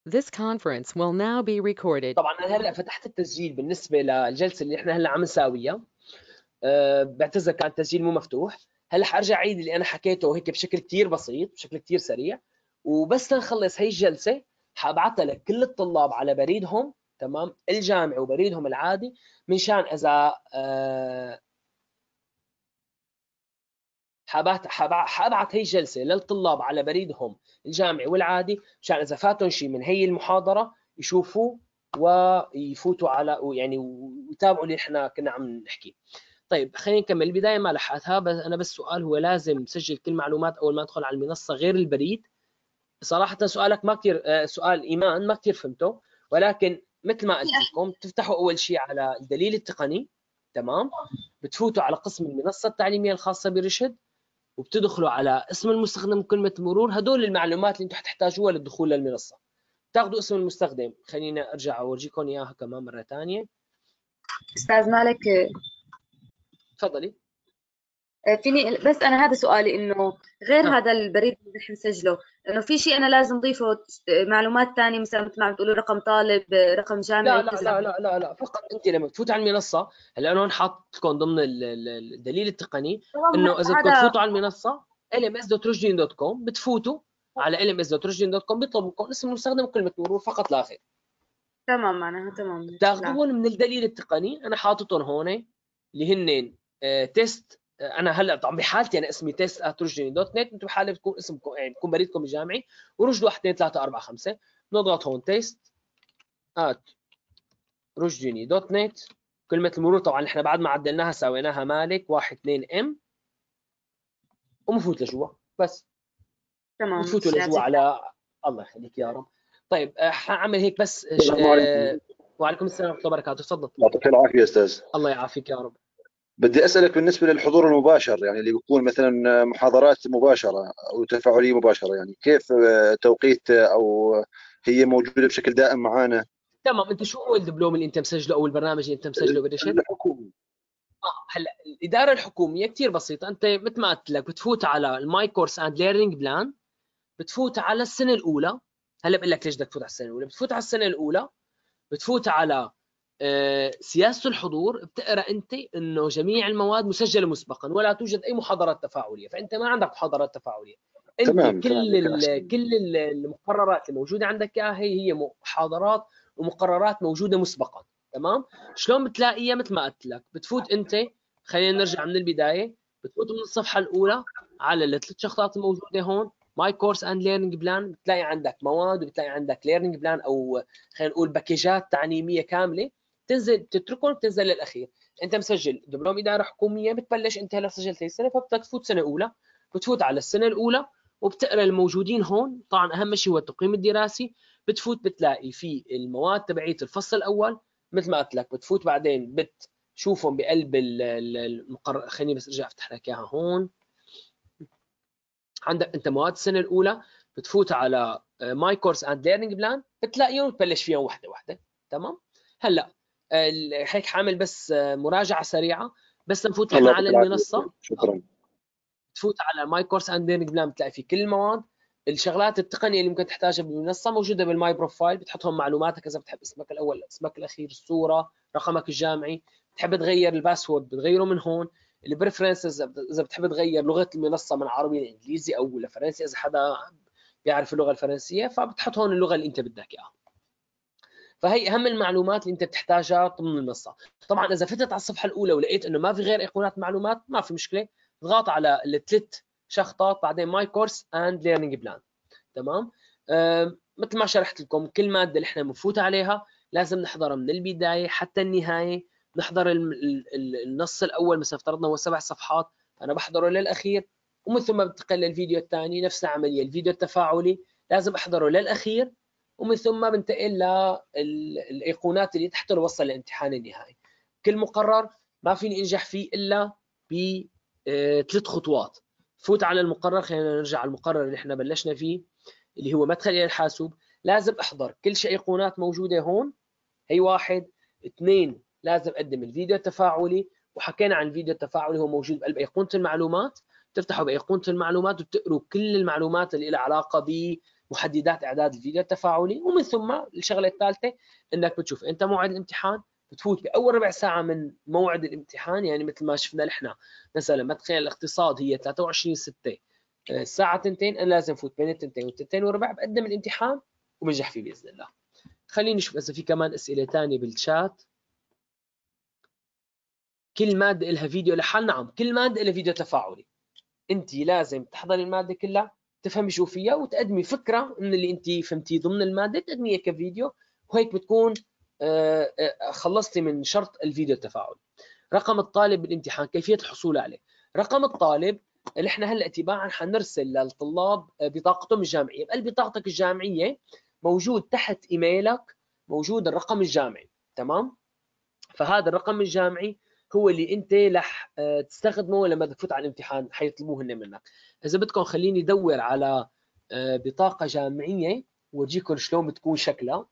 This conference will now be recorded. طبعا انا هلا فتحت التسجيل بالنسبه للجلسه اللي احنا هلا عم نساويها. بعتذر كان التسجيل مو مفتوح. هلا حارجع اعيد اللي انا حكيته هيك بشكل كثير بسيط، بشكل كثير سريع، وبس نخلص هي الجلسه حابعتها لكل الطلاب على بريدهم، تمام، الجامعي وبريدهم العادي، من شان اذا حابعت هي الجلسه للطلاب على بريدهم الجامعي والعادي، مشان اذا فاتهم شيء من هي المحاضره يشوفوا ويفوتوا على يعني ويتابعوا اللي احنا كنا عم نحكي. طيب خلينا نكمل. البدايه ما لحقتها، بس انا بس سؤال، هو لازم نسجل كل معلومات اول ما ادخل على المنصه غير البريد؟ صراحه سؤالك ما كثير، سؤال ايمان ما كثير فهمته، ولكن مثل ما قلت لكم تفتحوا اول شيء على الدليل التقني، تمام، بتفوتوا على قسم المنصه التعليميه الخاصه برشد، وبتدخلوا على اسم المستخدم وكلمه مرور. هدول المعلومات اللي انتم حتحتاجوها للدخول للمنصه. تاخذوا اسم المستخدم، خلينا ارجع اورجيكم اياها كمان مره ثانيه. استاذ مالك، تفضلي. فيني بس انا هذا سؤالي، انه غير ها. هذا البريد اللي رح نسجله، انه في شيء انا لازم اضيفه، معلومات ثانيه، مثلا مثل ما عم تقولوا رقم طالب، رقم جامعي لا لا وكذا؟ لا لا لا لا، فقط انت لما تفوت على المنصه، هلا انا هون حاط لكم ضمن الدليل التقني انه اذا بدكم هذا تفوتوا على المنصه lms.rujdin.com، بتفوتوا على lms.rujdin.com، بيطلب منكم اسم المستخدم وكلمه مرور فقط لا غير. تمام، معناها تمام. تاخذوهم من الدليل التقني، انا حاططهم هون اللي هن تيست. انا هلا طبعا بحالتي انا اسمي test@rujdin.net، انتم بحالة بتكون اسمكم يعني بكون بريدكم الجامعي ورشد 1 2 3 4 5. بنضغط هون test@rujdin.net، كلمة المرور طبعا احنا بعد ما عدلناها سويناها مالك 1 2 ام، ومفوت لجوا بس. تمام، بتفوتوا لجوا على الله يخليك يا رب. طيب حاعمل هيك بس. السلام عليكم. وعليكم السلام ورحمة الله وبركاته. تفضل. يعطيك العافية استاذ. الله يعافيك يا رب. بدي اسالك بالنسبه للحضور المباشر، يعني اللي بيكون مثلا محاضرات مباشره او تفاعليه مباشره، يعني كيف توقيت او هي موجوده بشكل دائم معانا؟ تمام. انت شو هو الدبلوم اللي انت مسجله او البرنامج اللي انت مسجله برشد؟ الحكومي. هلا الاداره الحكوميه كثير بسيطه. انت مثل ما قلت لك بتفوت على الماي كورس اند ليرنينج بلان، بتفوت على السنه الاولى. هلا بقول لك ليش بدك تفوت على السنه الاولى. بتفوت على السنه الاولى، بتفوت على سياسه الحضور، بتقرا انت انه جميع المواد مسجله مسبقا ولا توجد اي محاضرات تفاعليه، فانت ما عندك محاضرات تفاعليه. انت تمام كل المقررات اللي موجوده عندك اياها هي محاضرات ومقررات موجوده مسبقا، تمام. شلون بتلاقيها؟ مثل ما قلت لك بتفوت انت، خلينا نرجع من البدايه، بتفوت من الصفحه الاولى على الثلاث شغلات الموجوده هون، ماي كورس اند ليرنينج بلان، بتلاقي عندك مواد وبتلاقي عندك ليرنينج بلان، او خلينا نقول باكيجات تعليميه كامله، تنزل تتركهم بتنزل للاخير. انت مسجل دبلوم اداره حكوميه، بتبلش انت هلا سجلت هي السنه، فبدك تفوت سنه اولى، بتفوت على السنه الاولى وبتقرا الموجودين هون. طبعا اهم شيء هو التقييم الدراسي. بتفوت بتلاقي في المواد تبعيه الفصل الاول، مثل ما قلت لك بتفوت بعدين بتشوفهم بقلب المقرر. خليني بس ارجع افتح لك اياها هون. عندك انت مواد السنه الاولى، بتفوت على ماي كورس اند ليرنينج بلان، بتلاقيهم وتبلش فيهم وحده وحده، تمام. هلا هيك حامل بس مراجعه سريعه بس نفوت نحن على المنصه. شكرا. تفوت على ماي كورس اند ليرنينج بلان، بتلاقي في كل المواد. الشغلات التقنيه اللي ممكن تحتاجها بالمنصه موجوده بالماي بروفايل، بتحطهم معلوماتك اذا بتحب اسمك الاول، اسمك الاخير، الصوره، رقمك الجامعي. بتحب تغير الباسورد بتغيره من هون. البريفرنسز اذا بتحب تغير لغه المنصه من عربي لانجليزي او لفرنسي، اذا حدا بيعرف اللغه الفرنسيه فبتحط هون اللغه اللي انت بدك اياها. فهي اهم المعلومات اللي انت بتحتاجها ضمن المنصه. طبعا اذا فتت على الصفحه الاولى ولقيت انه ما في غير ايقونات معلومات، ما في مشكله، اضغط على الثلاث شخطات بعدين ماي كورس اند ليرنينج بلان، تمام. مثل ما شرحت لكم كل ماده اللي احنا بنفوت عليها لازم نحضرها من البدايه حتى النهايه. نحضر النص الاول، مثلا افترضنا هو 7 صفحات، انا بحضره للاخير، ومن ثم بنتقل للفيديو الثاني نفس العمليه. الفيديو التفاعلي لازم احضره للاخير، ومن ثم بنتقل للايقونات اللي تحت الوصل للامتحان النهائي. كل مقرر ما فيني انجح فيه الا ب3 خطوات. فوت على المقرر، خلينا نرجع على المقرر اللي احنا بلشنا فيه اللي هو مدخل الى الحاسوب. لازم احضر كل شيء ايقونات موجوده هون، هي 1 2. لازم اقدم الفيديو التفاعلي، وحكينا عن الفيديو التفاعلي هو موجود بقلب ايقونه المعلومات. تفتحوا بايقونه المعلومات وتقروا كل المعلومات اللي لها علاقه محددات اعداد الفيديو التفاعلي. ومن ثم الشغله الثالثه انك بتشوف انت موعد الامتحان، بتفوت باول ربع ساعه من موعد الامتحان، يعني مثل ما شفنا نحن مثلا مدخل الاقتصاد هي 23/6 الساعه 2، انا لازم افوت بين 2 و2 وربع بقدم الامتحان وبنجح فيه باذن الله. خليني نشوف اذا في كمان اسئله ثانيه بالشات. كل ماده لها فيديو لحال؟ نعم، كل ماده لها فيديو تفاعلي. انت لازم تحضري الماده كلها، تفهمي شو فيها، وتقدمي فكره من اللي انت فهمتيه ضمن الماده تقدميها كفيديو، وهيك بتكون خلصتي من شرط الفيديو التفاعلي. رقم الطالب بالامتحان، كيفيه الحصول عليه. رقم الطالب اللي احنا هلا تباعا حنرسل للطلاب بطاقتهم الجامعيه. بقلب بطاقتك الجامعيه موجود تحت ايميلك موجود الرقم الجامعي، تمام؟ فهذا الرقم الجامعي هو اللي انت رح تستخدمه لما تفوت على الامتحان، حيطلبوه هن منك. اذا بدكم خليني ادور على بطاقه جامعيه واورجيكم شلون بتكون شكلها.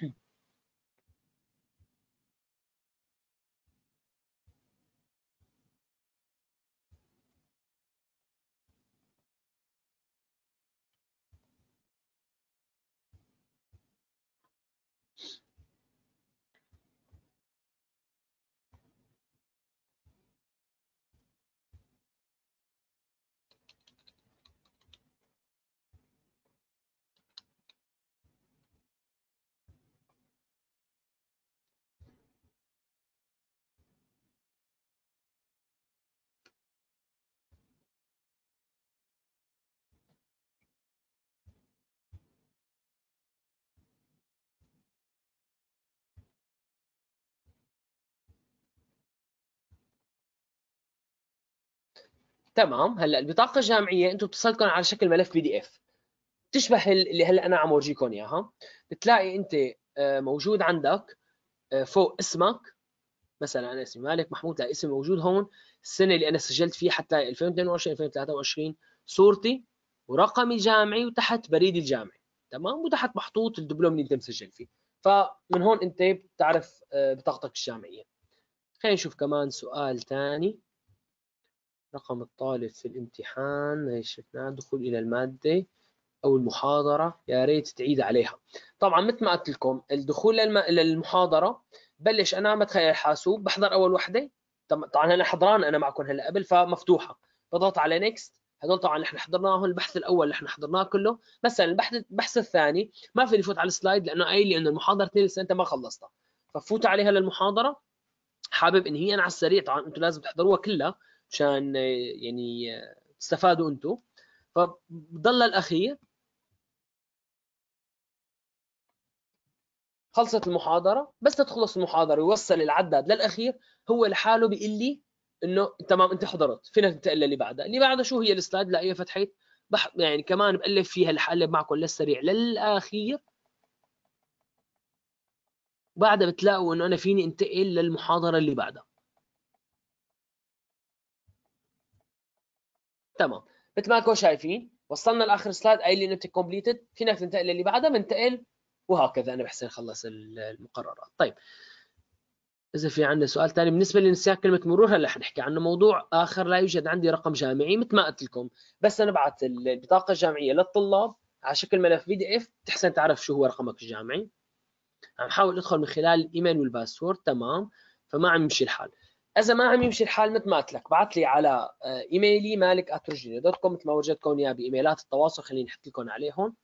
تمام، هلا البطاقه الجامعيه انتم بتصلكم على شكل ملف PDF تشبه اللي هلا انا عم اورجيكم اياها. بتلاقي انت موجود عندك فوق اسمك، مثلا انا اسمي مالك محمود، لا اسمي موجود هون، السنه اللي انا سجلت فيها حتى 2022 2023، صورتي ورقمي الجامعي وتحت بريدي الجامعي، تمام؟ وتحت محطوط الدبلوم اللي انت مسجل فيه. فمن هون انت بتعرف بطاقتك الجامعيه. خلينا نشوف كمان سؤال ثاني. رقم الطالب في الامتحان، هي شفناه. دخول الى الماده او المحاضره، يا ريت تعيد عليها. طبعا مثل ما قلت لكم الدخول للمحاضره بلش انا مدخل الحاسوب، بحضر اول وحده. طبعا انا حضران انا معكم هلا قبل فمفتوحه، بضغط على نيكست. هدول طبعا نحن حضرناهم. البحث الاول نحن حضرناه كله. مثلا البحث الثاني ما فيني فوت على السلايد لانه قايل لي انه المحاضره لسه انت ما خلصتها، ففوت عليها للمحاضره. حابب ان هي انا على السريع، طبعا انتم لازم تحضروها كلها مشان يعني تستفادوا انتم. فبضل الاخير. خلصت المحاضره، بس تخلص المحاضره ويوصل العداد للاخير، هو لحاله بيقول لي انه تمام انت حضرت، فينك تنتقل للي بعدها. اللي بعدها شو هي السلايد؟ لاقيها فتحت يعني كمان بقلب فيها، لحقلب معكم للسريع للاخير. وبعدها بتلاقوا انه انا فيني انتقل للمحاضره اللي بعدها. تمام، مثل ما انكم شايفين وصلنا لاخر سلايد قايل لي انه انت كومبليتد، فينك تنتقل للي بعدها، بنتقل وهكذا. انا بحسن خلص المقررات. طيب، إذا في عندنا سؤال ثاني بالنسبة لنسيان كلمة مرور، هلا حنحكي عنه. موضوع آخر، لا يوجد عندي رقم جامعي مثل ما قلت لكم، بس أنا بعت البطاقة الجامعية للطلاب على شكل ملف PDF، تحسن تعرف شو هو رقمك الجامعي. عم حاول أدخل من خلال الإيميل والباسورد، تمام؟ فما عم يمشي الحال. إذا ما عم يمشي الحال مثل ما قلت لك، بعت لي على إيميلي malik@rojini.com مثل ما وجدتكم إياه بإيميلات التواصل. خليني أحكي لكم عليهم.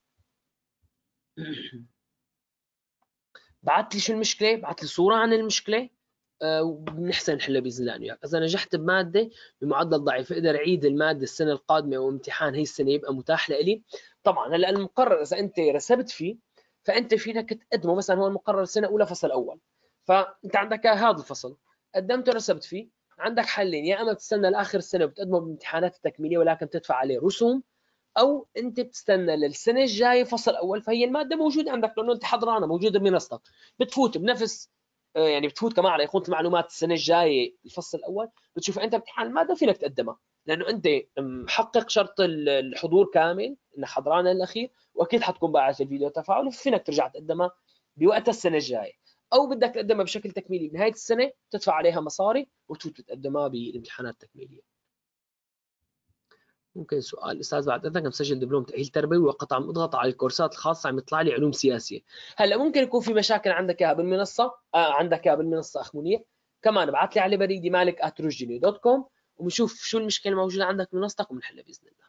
بعت لي شو المشكلة، بعت لي صورة عن المشكلة، وبنحسن نحلها باذن الله وياك. اذا نجحت بماده بمعدل ضعيف اقدر اعيد الماده السنه القادمه وامتحان هي السنه يبقى متاح لي. طبعا هلا المقرر اذا انت رسبت فيه فانت فينك تقدمه. مثلا هو المقرر سنه اولى فصل اول، فانت عندك هذا الفصل قدمته رسبت فيه، عندك حلين: يا اما بتستنى لاخر السنه وبتقدمه بامتحانات التكميليه ولكن تدفع عليه رسوم، او انت بتستنى للسنه الجايه فصل اول، فهي الماده موجوده عندك لانه انت حضرانه موجوده بمنصتك، بتفوت بنفس يعني بتفوت كمان على ايقونه المعلومات السنه الجايه الفصل الاول، بتشوف انت امتحان الماده فينك تقدمها، لانه انت محقق شرط الحضور كامل انك حضران الاخير، واكيد حتكون باعث الفيديو تفاعلي، فينك ترجع تقدمها بوقت السنه الجايه، او بدك تقدمها بشكل تكميلي بنهايه السنه تدفع عليها مصاري وتفوت تقدمها بالامتحانات التكميليه. ممكن سؤال استاذ بعد اذنك مسجل دبلوم تاهيل تربوي وقت عم اضغط على الكورسات الخاصه عم يطلع لي علوم سياسيه. هلا ممكن يكون في مشاكل عندك اياها بالمنصه عندك اياها بالمنصه اخ منير، كمان ابعث لي على بريدي malik@rojini.com وبنشوف شو المشكله الموجوده عندك بمنصتك وبنحلها باذن الله.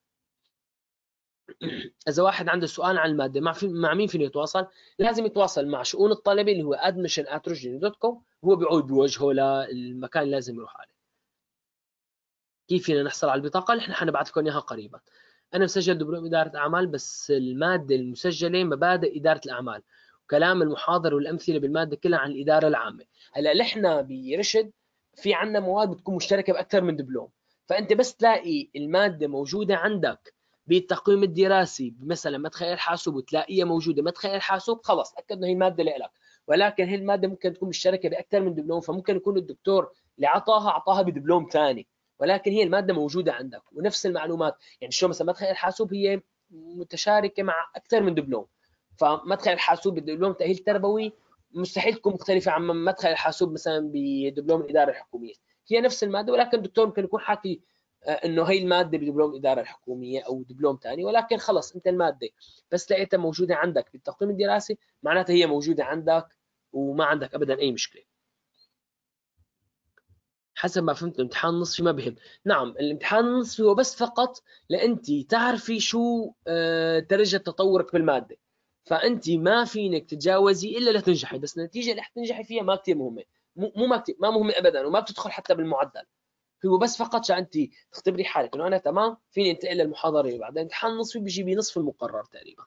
اذا واحد عنده سؤال عن الماده مع مين فيني يتواصل؟ لازم يتواصل مع شؤون الطلبه اللي هو admission@rojini.com، هو بيعود بوجهه للمكان اللي لازم يروح عليه. كيف فينا نحصل على البطاقه؟ نحن حنبعث لكم اياها قريبا. انا مسجل دبلوم اداره اعمال، بس الماده المسجله مبادئ اداره الاعمال، وكلام المحاضر والامثله بالماده كلها عن الاداره العامه. هلا نحن برشد في عندنا مواد بتكون مشتركه باكثر من دبلوم، فانت بس تلاقي الماده موجوده عندك بالتقويم الدراسي مثلا مدخل الحاسوب وتلاقيها موجوده مدخل الحاسوب، خلص تاكد انه هي الماده لك. ولكن هي الماده ممكن تكون مشتركه باكثر من دبلوم، فممكن يكون الدكتور اللي عطاها بدبلوم ثاني، ولكن هي الماده موجوده عندك ونفس المعلومات. يعني شو مثلا مدخل الحاسوب هي متشاركه مع اكثر من دبلوم، فمدخل الحاسوب بدبلوم تاهيل تربوي مستحيل تكون مختلفه عن مدخل الحاسوب مثلا بدبلوم الاداره الحكوميه. هي نفس الماده، ولكن الدكتور ممكن يكون حاكي انه هي الماده بدبلوم الاداره الحكوميه او دبلوم ثاني، ولكن خلص انت الماده بس لقيتها موجوده عندك بالتقويم الدراسي معناتها هي موجوده عندك وما عندك ابدا اي مشكله. حسب ما فهمت الامتحان النصفي ما بهم. نعم الامتحان النصفي هو بس فقط لانت تعرفي شو درجه تطورك بالماده، فانت ما فينك تتجاوزي الا لتنجحي، بس النتيجه اللي حتنجحي فيها ما كثير مهمه، مو ما مهمه ابدا، وما بتدخل حتى بالمعدل. هو بس فقط عشان انت تختبري حالك انه انا تمام فيني انتقل للمحاضره اللي بعدها. الامتحان النصفي بيجي بنصف المقرر تقريبا.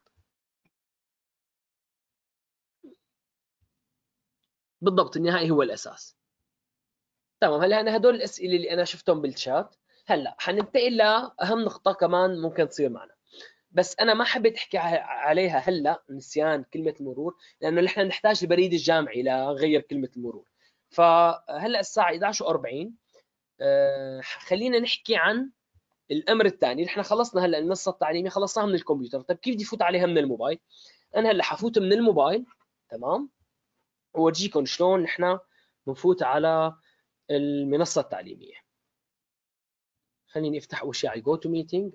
بالضبط النهائي هو الاساس. تمام. هلا انا هدول الاسئله اللي انا شفتهم بالشات. هلا حننتقل لاهم نقطه كمان ممكن تصير معنا، بس انا ما حبيت احكي عليها هلا، نسيان كلمه المرور، لانه نحن نحتاج البريد الجامعي لغير كلمه المرور. فهلا الساعه 11:40 خلينا نحكي عن الامر الثاني. نحن خلصنا هلا المنصه التعليميه خلصناها من الكمبيوتر، طيب كيف بدي فوت عليها من الموبايل؟ انا هلا حفوت من الموبايل، تمام، وورجيكم شلون نحن بنفوت على المنصه التعليميه. خليني افتح اول شيء على الجو تو ميتنج.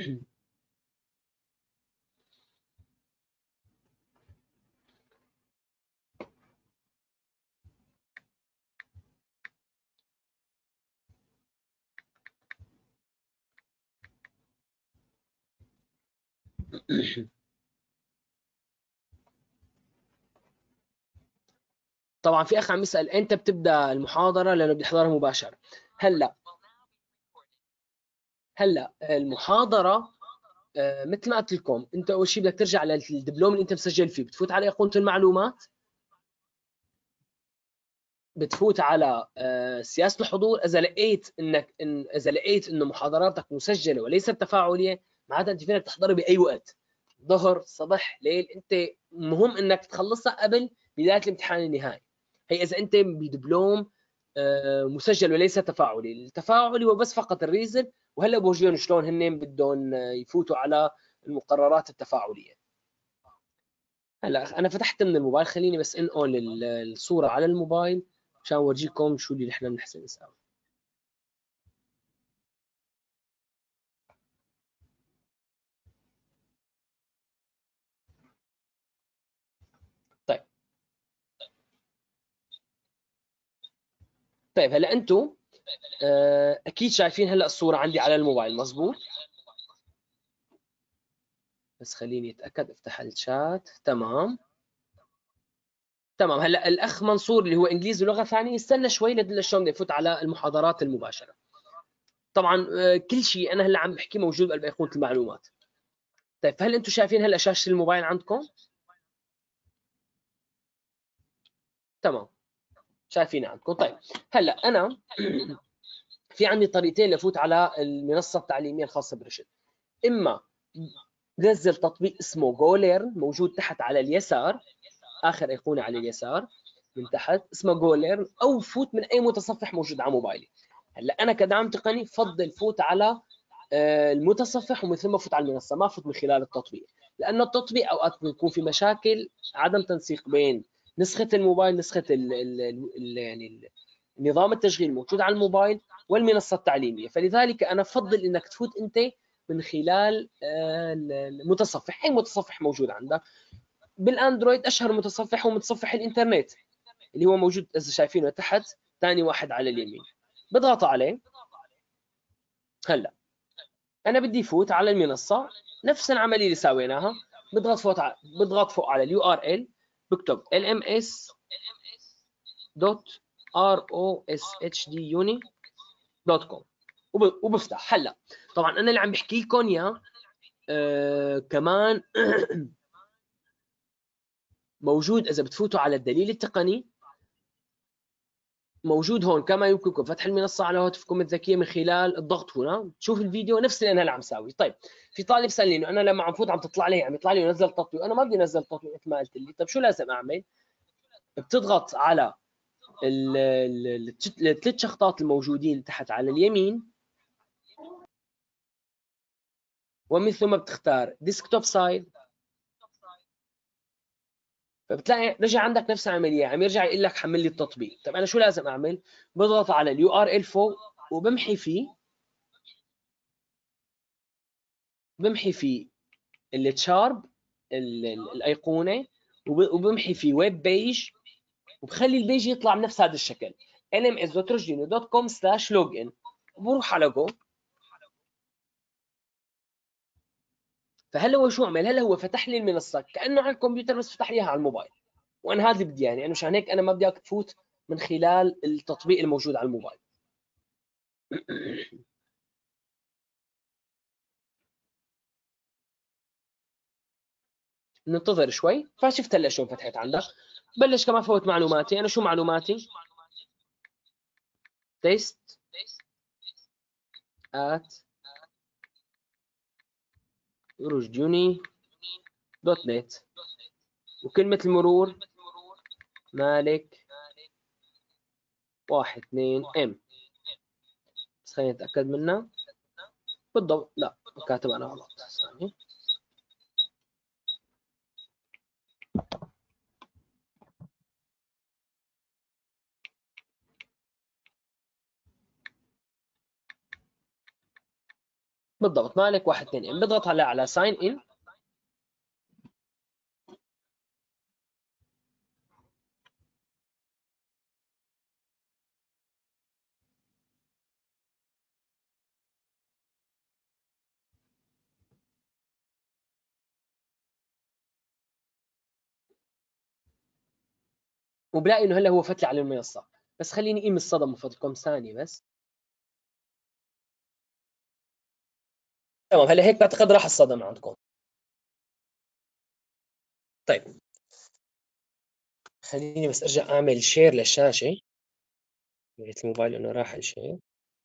طبعا في اخ عم يسال امتى بتبدا المحاضره لانه بدي احضرها مباشره. هلا المحاضره مثل ما قلت لكم، انت اول شيء بدك ترجع للدبلوم اللي انت مسجل فيه، بتفوت على ايقونه المعلومات، بتفوت على سياسه الحضور. اذا لقيت انه محاضراتك مسجله وليست تفاعليه، معناتها انت فينك تحضرها باي وقت، ظهر صباح ليل، انت مهم انك تخلصها قبل بدايه الامتحان النهائي. هي اذا انت بدبلوم مسجل وليس تفاعلي. التفاعلي هو بس فقط الريزن، وهلا بورجيهم شلون هن بدهم يفوتوا على المقررات التفاعليه. هلا انا فتحت من الموبايل، خليني بس انقل الصوره على الموبايل عشان اورجيكم شو اللي نحن بنحسن نسوي. طيب هلا انتم اكيد شايفين هلا الصوره عندي على الموبايل، مزبوط؟ بس خليني اتاكد، افتح الشات. تمام تمام. هلا الاخ منصور اللي هو انجليزي ولغه ثانيه يستنى شوي لشلون بدي افوت على المحاضرات المباشره. طبعا كل شيء انا هلا عم بحكي موجود بايقونه المعلومات. طيب فهل انتم شايفين هلا شاشه الموبايل عندكم؟ تمام شايفينها عندكم. طيب هلا انا في عندي طريقتين لفوت على المنصه التعليميه الخاصه برشد. اما نزل تطبيق اسمه جوليرن موجود تحت على اليسار، اخر ايقونه على اليسار من تحت اسمه جوليرن، او فوت من اي متصفح موجود على موبايلي. هلا انا كدعم تقني بفضل فوت على المتصفح ومن ثم فوت على المنصه، ما فوت من خلال التطبيق، لانه التطبيق اوقات بيكون في مشاكل عدم تنسيق بين نسخه الموبايل نسخه ال يعني نظام التشغيل موجود على الموبايل والمنصه التعليميه، فلذلك انا افضل انك تفوت انت من خلال المتصفح. اي متصفح موجود عندك بالاندرويد، اشهر متصفح هو متصفح الانترنت اللي هو موجود اذا شايفينه تحت ثاني واحد على اليمين. بضغط عليه. هلا انا بدي فوت على المنصه، نفس العمليه اللي سويناها. بضغط فوق على اليو ار ال، بكتب lms.roshd.uni.com وبفتح. هلا طبعا انا اللي عم بحكي لكم اياه كمان موجود اذا بتفوتوا على الدليل التقني، موجود هون. كما يمكنكم فتح المنصه على هاتفكم الذكيه من خلال الضغط هنا، تشوف الفيديو نفس اللي انا اللي عم ساوي. طيب في طالب سالني انه انا لما عم فوت عم تطلع لي، عم يطلع لي نزل تطبيق، انا ما بدي انزل تطبيق مثل ما قلت لي. طيب شو لازم اعمل؟ بتضغط على الثلاث شخطات الموجودين تحت على اليمين، ومن ثم بتختار ديسكتوب سايد، فبتلاقي رجع عندك نفس العمليه، عم يرجع يقول لك حمل لي التطبيق. طيب انا شو لازم اعمل؟ بضغط على اليو ار ال فوق وبمحي فيه التشارب الايقونه، وبمحي فيه ويب بيج، وبخلي البيج يطلع بنفس هذا الشكل lms.roshdi.com/login، وبروح على جو. فهلا هو شو عمل؟ هلا هو فتح لي المنصه كانه على الكمبيوتر بس فتح لي اياها على الموبايل، وانا هذا اللي بدي يعني. انا مشان هيك انا ما بدي اياك تفوت من خلال التطبيق الموجود على الموبايل. ننتظر شوي. فشفت هلا شلون فتحت عندك. بلش كمان فوت معلوماتي. انا شو معلوماتي؟ تيست at roshdiuni.net، وكلمة المرور مالك 12M. بس خلينا نتأكد منها بالضبط. لا كاتب أنا غلط. ثانية. بالضبط مالك 12M. بضغط على ساين إن. وبلاقي انه هلا هو فتلي على المنصه. بس خليني اقيم الصدى من فضلكم ثانيه بس. تمام هلا هيك بعتقد راح الصدى من عندكم. طيب خليني بس ارجع اعمل شير للشاشه. لقيت الموبايل انه راح الشير.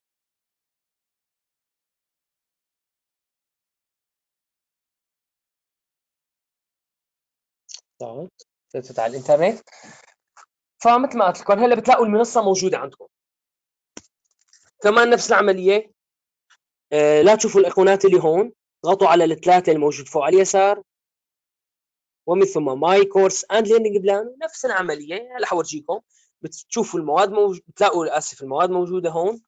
طيب فتت على الانترنت. فمثل ما قلت لكم هلا بتلاقوا المنصه موجوده عندكم. كمان نفس العمليه. لا تشوفوا الايقونات اللي هون، اضغطوا على الثلاثه الموجود فوق على اليسار، ومن ثم ماي كورس اند ليرنينج بلان. نفس العمليه. هلا حورجيكم. بتشوفوا المواد بتلاقوا المواد موجوده هون.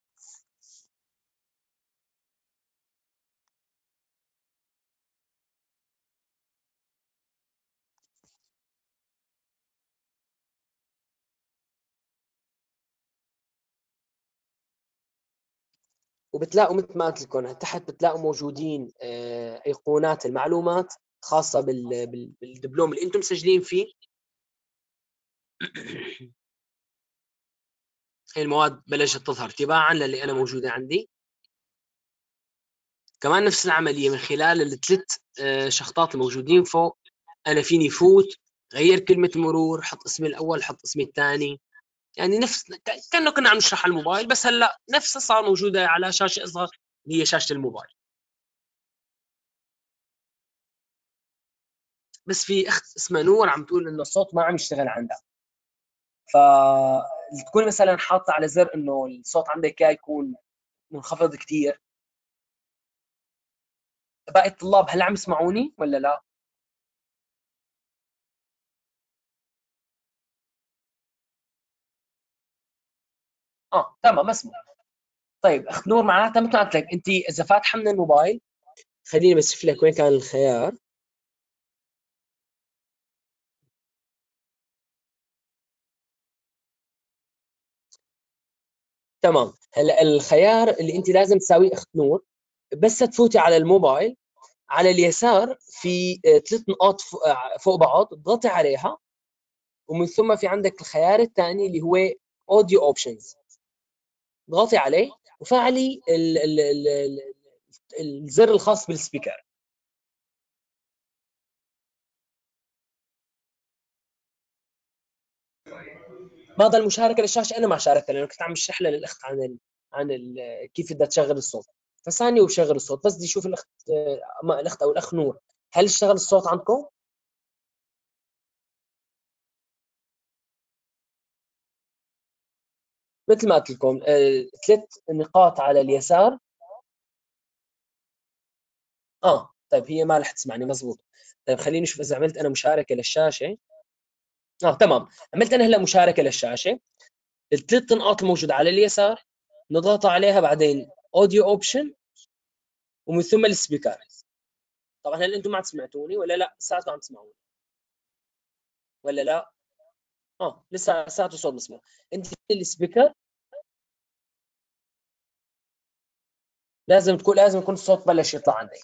وبتلاقوا مثل ما قلت لكم تحت بتلاقوا موجودين ايقونات المعلومات خاصه بالدبلوم اللي انتم مسجلين فيه. هي المواد بلشت تظهر تباعا للي انا موجوده عندي. كمان نفس العمليه من خلال الثلاث شخطات الموجودين فوق. انا فيني فوت غير كلمه المرور، حط اسمي الاول، حط اسمي الثاني. يعني نفس كانه كنا عم نشرح على الموبايل، بس هلا نفسها صار موجوده على شاشه اصغر اللي هي شاشه الموبايل. بس في اخت اسمها نور عم تقول انه الصوت ما عم يشتغل عندها. فتكون مثلا حاطه على زر انه الصوت عندك يكون منخفض كثير. باقي الطلاب هل عم يسمعوني ولا لا؟ تمام مسموح. طيب اخت نور معناتها مثل ما قلت لك انت اذا فاتحه من الموبايل، خليني بس اشوف لك وين كان الخيار. تمام، هلا الخيار اللي انت لازم تساويه اخت نور، بس تفوتي على الموبايل على اليسار في 3 نقاط فوق بعض، اضغطي عليها، ومن ثم في عندك الخيار الثاني اللي هو اوديو اوبشنز، اضغطي عليه وفعلي الزر الخاص بالسبيكر. بعض المشاركه للشاشه انا ما شاركتها لانه كنت عم بشرح لها للاخت كيف بدها تشغل الصوت، فثاني وبشغل الصوت، بس بدي اشوف الاخت الاخت او الاخ نور، هل اشتغل الصوت عندكم؟ مثل ما قلت لكم 3 نقاط على اليسار. طيب هي ما رح تسمعني مزبوط. طيب خليني نشوف اذا عملت انا مشاركه للشاشه. تمام، عملت انا هلا مشاركه للشاشه. ال3 نقاط الموجوده على اليسار نضغط عليها، بعدين اوديو اوبشن، ومن ثم السبيكر. طبعا هل انتم ما عم تسمعتوني ولا لا؟ لساتكم عم تسمعوني ولا لا؟ لساته صوت مسموع. انت السبيكر لازم يكون الصوت بلش يطلع عندك.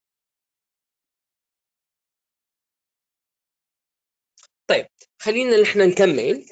طيب خلينا نحن نكمل.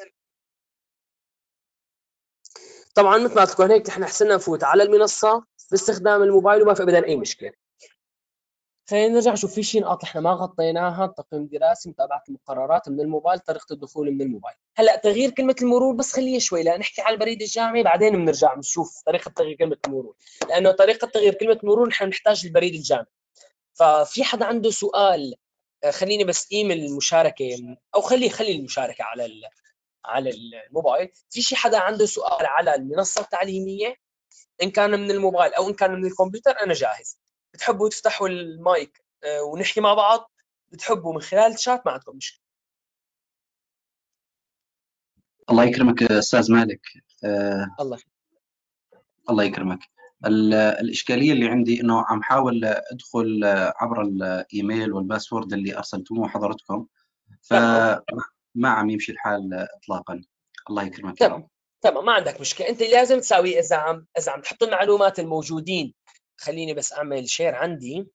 طبعا مثل ما قلت لكم هيك نحن حسنا نفوت على المنصه باستخدام الموبايل وما في ابدا اي مشكله. خلينا نرجع نشوف في شيء نقاط احنا ما غطيناها: تقييم دراسي، متابعه المقررات من الموبايل، طريقه الدخول من الموبايل. هلا تغيير كلمه المرور بس خليه شوي لنحكي على البريد الجامعي، بعدين بنرجع بنشوف طريقه تغيير كلمه المرور، لانه طريقه تغيير كلمه المرور نحن نحتاج البريد الجامعي. ففي حدا عنده سؤال؟ خليني بس ايميل المشاركه، او خلي المشاركه على الموبايل. في شي حدا عنده سؤال على المنصه التعليميه ان كان من الموبايل او ان كان من الكمبيوتر، انا جاهز. بتحبوا تفتحوا المايك ونحكي مع بعض؟ بتحبوا من خلال الشات؟ ما عندكم مشكله. الله يكرمك استاذ مالك. الله الله يكرمك. الاشكاليه اللي عندي انه عم حاول ادخل عبر الايميل والباسورد اللي ارسلتموه حضرتكم، فما عم يمشي الحال اطلاقا. الله يكرمك يا رب. تمام ما عندك مشكله. انت لازم تساوي اذا عم تحط المعلومات الموجودين. خليني بس اعمل شير عندي.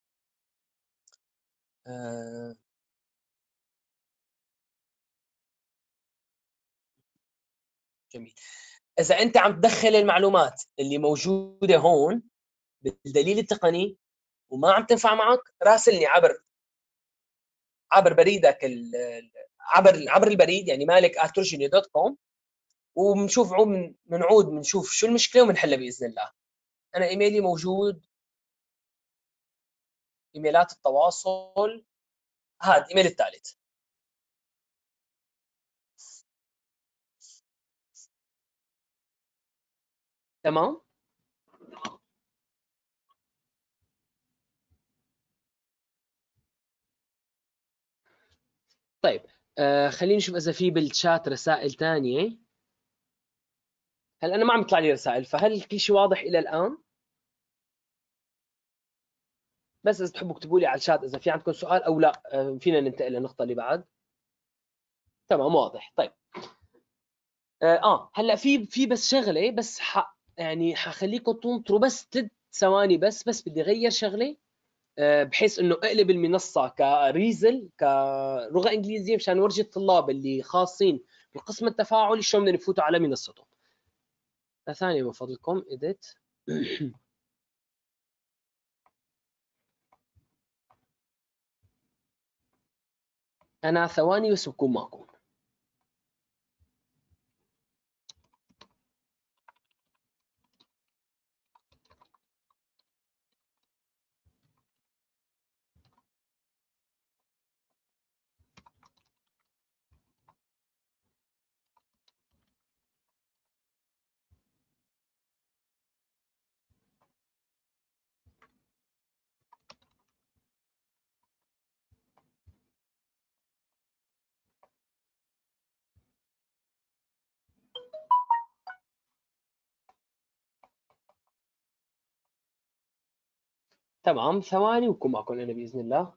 جميل. اذا انت عم تدخل المعلومات اللي موجوده هون بالدليل التقني وما عم تنفع معك، راسلني عبر بريدك عبر البريد، يعني malik@turjini.com، وبنشوف بنعود بنشوف شو المشكله وبنحلها باذن الله. انا ايميلي موجود، ايميلات التواصل، هذا الايميل الثالث. تمام. طيب خليني نشوف اذا في بالشات رسائل ثانيه. هل انا ما عم يطلع لي رسائل، فهل كل شيء واضح الى الان؟ بس اذا تحبوا اكتبوا لي على الشات اذا في عندكم سؤال او لا. فينا ننتقل للنقطه اللي بعد. تمام واضح. طيب هلا في بس شغله، بس يعني حخليكم تنطروا بس 3 ثواني. بس بدي اغير شغله بحيث انه اقلب المنصه كريزل كلغه انجليزيه مشان نورجي الطلاب اللي خاصين بالقسم التفاعلي شلون بدنا نفوتوا على منصتهم. ثانيه من فضلكم اديت. انا ثواني بس بكون معكم. تمام، ثواني وكم معكم انا باذن الله.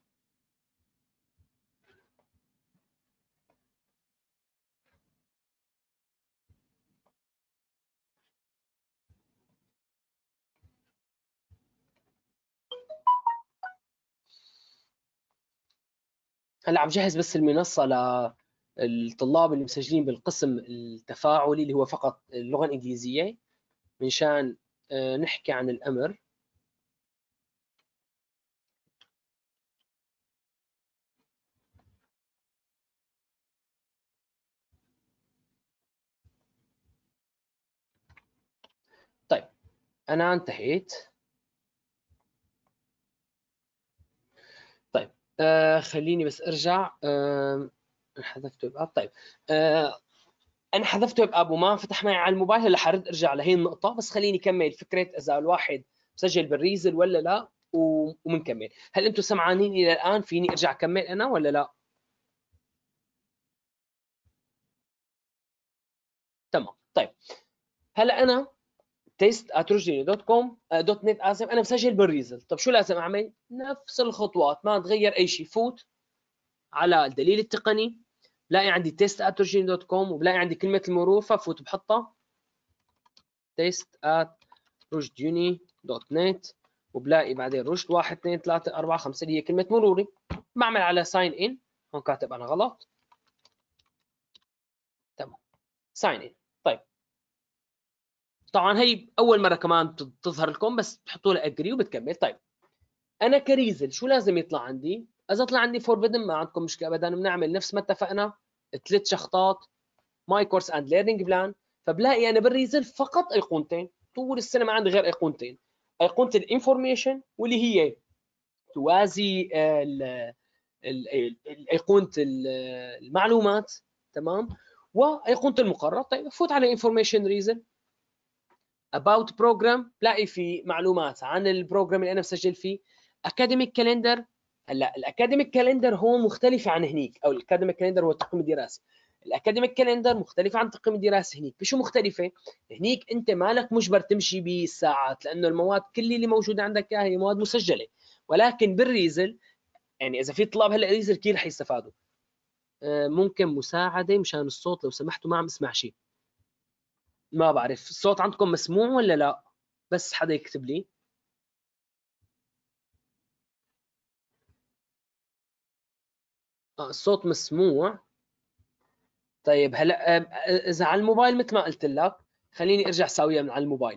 هلا عم جهز بس المنصه للطلاب اللي مسجلين بالقسم التفاعلي اللي هو فقط اللغه الانجليزيه، من شان نحكي عن الامر. طيب انا انتهيت. طيب خليني بس ارجع. حذفت ويب اب. طيب انا حذفت ويب اب وما فتح معي على الموبايل. هلا حرد ارجع لهي النقطه، بس خليني كمل فكره اذا الواحد مسجل بالريزل ولا لا ومنكمل. هل انتم سمعانين الى الان؟ فيني ارجع اكمل انا ولا لا؟ تمام. طيب هلا انا test@rujini.com.net اسف، انا مسجل بالريزل. طب شو لازم اعمل؟ نفس الخطوات، ما تغير اي شيء. فوت على الدليل التقني، بلاقي عندي test@rujini.com وبلاقي عندي كلمه المرور، ففوت بحطها test@rujini.net وبلاقي بعدين رشد 1 2 3 4 5 اللي هي كلمه مروري. بعمل على ساين ان. هون كاتب انا غلط. تمام، ساين ان. طيب طبعا هي اول مره كمان تظهر لكم، بس بتحطوا لها اجري وبتكمل. طيب انا كريزل شو لازم يطلع عندي؟ اذا طلع عندي فوربدن ما عندكم مشكله ابدا، بنعمل نفس ما اتفقنا 3 شخطات ماي كورس اند ليرنينج بلان. فبلاقي انا بالريزل فقط ايقونتين طول السنه، ما عندي غير ايقونتين. ايقونه الانفورميشن واللي هي توازي ايقونه المعلومات، تمام، وايقونه المقرر. طيب فوت على انفورميشن ريزن about program، بلاقي في معلومات عن البروجرام اللي انا مسجل فيه. اكاديميك كالندر. هلا الاكاديميك كالندر هو مختلف عن هنيك، او الاكاديميك كالندر هو التقويم الدراسي. الاكاديميك كالندر مختلف عن التقويم الدراسي هنيك. بشو مختلفه؟ هنيك انت مالك مجبر تمشي بالساعات، لانه المواد كل اللي موجوده عندك هي مواد مسجله. ولكن بالريزل، يعني اذا في طلاب هلا ريزل كثير حيستفادوا. ممكن مساعده مشان الصوت لو سمحتوا، ما عم اسمع شيء. ما بعرف الصوت عندكم مسموع ولا لا؟ بس حدا يكتب لي. الصوت مسموع. طيب هلا اذا على الموبايل مثل ما قلت لك، خليني ارجع ساويها من على الموبايل.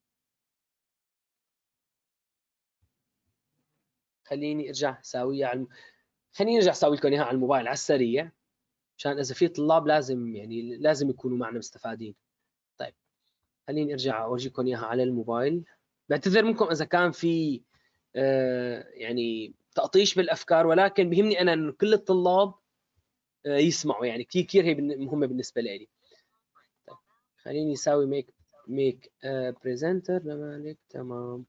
خليني ارجع ساويها خليني ارجع اسوي لكم اياها على الموبايل على السريع، مشان اذا في طلاب لازم يكونوا معنا مستفادين. طيب خليني ارجع اورجيكم اياها على الموبايل. بعتذر منكم اذا كان في يعني تقطيش بالافكار، ولكن بهمني انا انه كل الطلاب يسمعوا، يعني كثير كثير هي مهمه بالنسبه لي. طيب خليني اسوي ميك بريزنتر لمالك. تمام،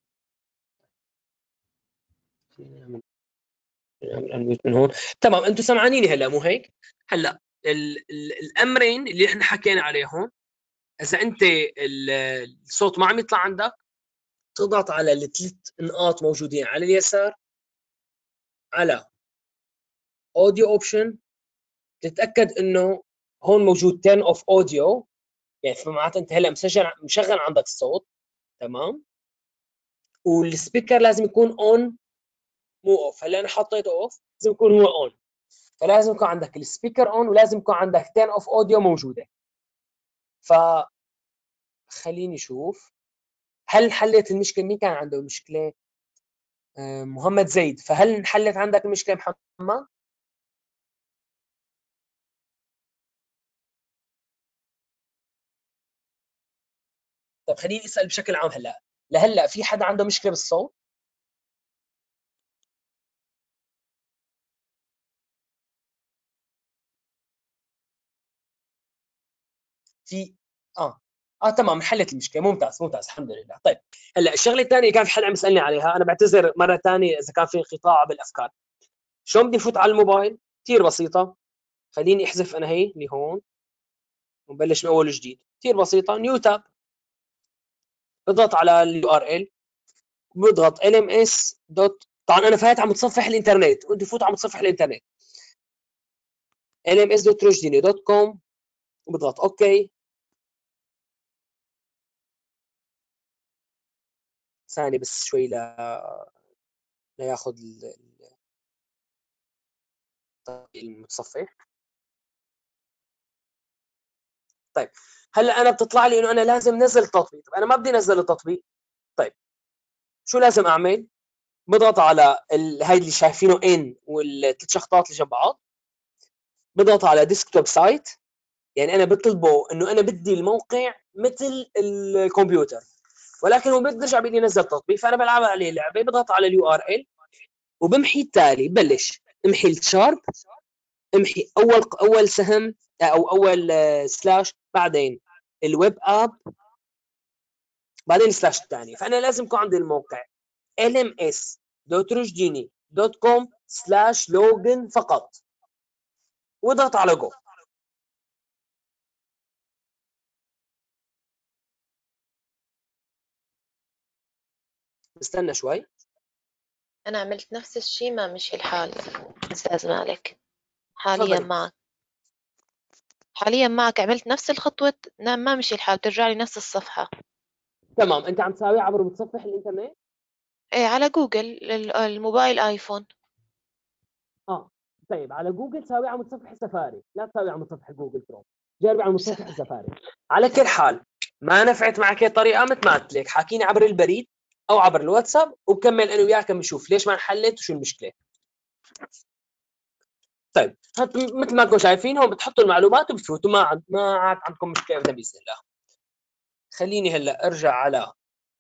نعمل انميوت من هون. تمام، انتم سمعانيني هلا مو هيك؟ هلا الامرين اللي احنا حكينا عليهم، اذا انت الصوت ما عم يطلع عندك، تضغط على الثلاث نقاط موجودين على اليسار على اوديو اوبشن، تتاكد انه هون موجود turn off audio، يعني معناته انت هلا مشغل عندك الصوت، تمام، والسبيكر لازم يكون اون مو اوف. هلا انا حطيته اوف، لازم يكون هو اون. فلازم يكون عندك السبيكر اون، ولازم يكون عندك turn off audio موجوده. ف خليني اشوف هل حلت المشكله. مين كان عنده مشكله؟ محمد زيد. فهل انحلت عندك المشكله محمد؟ طب خليني اسال بشكل عام. لهلا في حدا عنده مشكله بالصوت؟ في تمام، انحلت المشكله. ممتاز ممتاز، الحمد لله. طيب هلا الشغله الثانيه كان في حدا عم يسالني عليها، انا بعتذر مره ثانيه اذا كان في انقطاع بالافكار. شلون بدي افوت على الموبايل؟ كثير بسيطه. خليني احذف انا هي اللي هون ونبلش من اول وجديد. كثير بسيطه، نيو تاب، اضغط على اليو ار ال، بضغط LMS دوت. طبعا انا فايت على متصفح الانترنت وانت فوت على متصفح الانترنت lms.rushdeeni.com وبضغط اوكي. ثاني بس شوي لياخذ المتصفح. طيب هلا انا بتطلع لي انه انا لازم نزل تطبيق. طب انا ما بدي انزل التطبيق. طيب شو لازم اعمل؟ بضغط على هاي اللي شايفينه ان والثلاث شخطات اللي جنب بعض، بضغط على ديسكتوب سايت. يعني انا بطلبه انه انا بدي الموقع مثل الكمبيوتر، ولكن هو بيرجع بدي ينزل تطبيق، فانا بلعب عليه لعبه. بضغط على اليو ار ال وبمحي التالي. بلش امحي الشارب، امحي اول سهم او اول سلاش، بعدين الويب اب، بعدين السلاش الثاني. فانا لازم يكون عندي الموقع lms.rushdeeni.com/login فقط، واضغط على جو. استنى شوي. أنا عملت نفس الشيء ما مشي الحال أستاذ مالك. حاليا تفضلي. معك عملت نفس الخطوة. نعم ما مشي الحال، بترجع لي نفس الصفحة. تمام، انت عم تساوي عبر متصفح الانترنت؟ إيه على جوجل الموبايل آيفون. طيب على جوجل ساوي على متصفح سفاري، لا تساوي على متصفح جوجل كروم، جربي على متصفح سفاري. على كل حال ما نفعت معك الطريقه، مثل ما قلت لك حاكيني عبر البريد او عبر الواتساب، وبكمل انا وياك بنشوف ليش ما انحلت وشو المشكله. طيب مثل ما انتم شايفين هون بتحطوا المعلومات وبتفوتوا، ما عاد عندكم مشكله ابدا باذن الله. خليني هلا ارجع على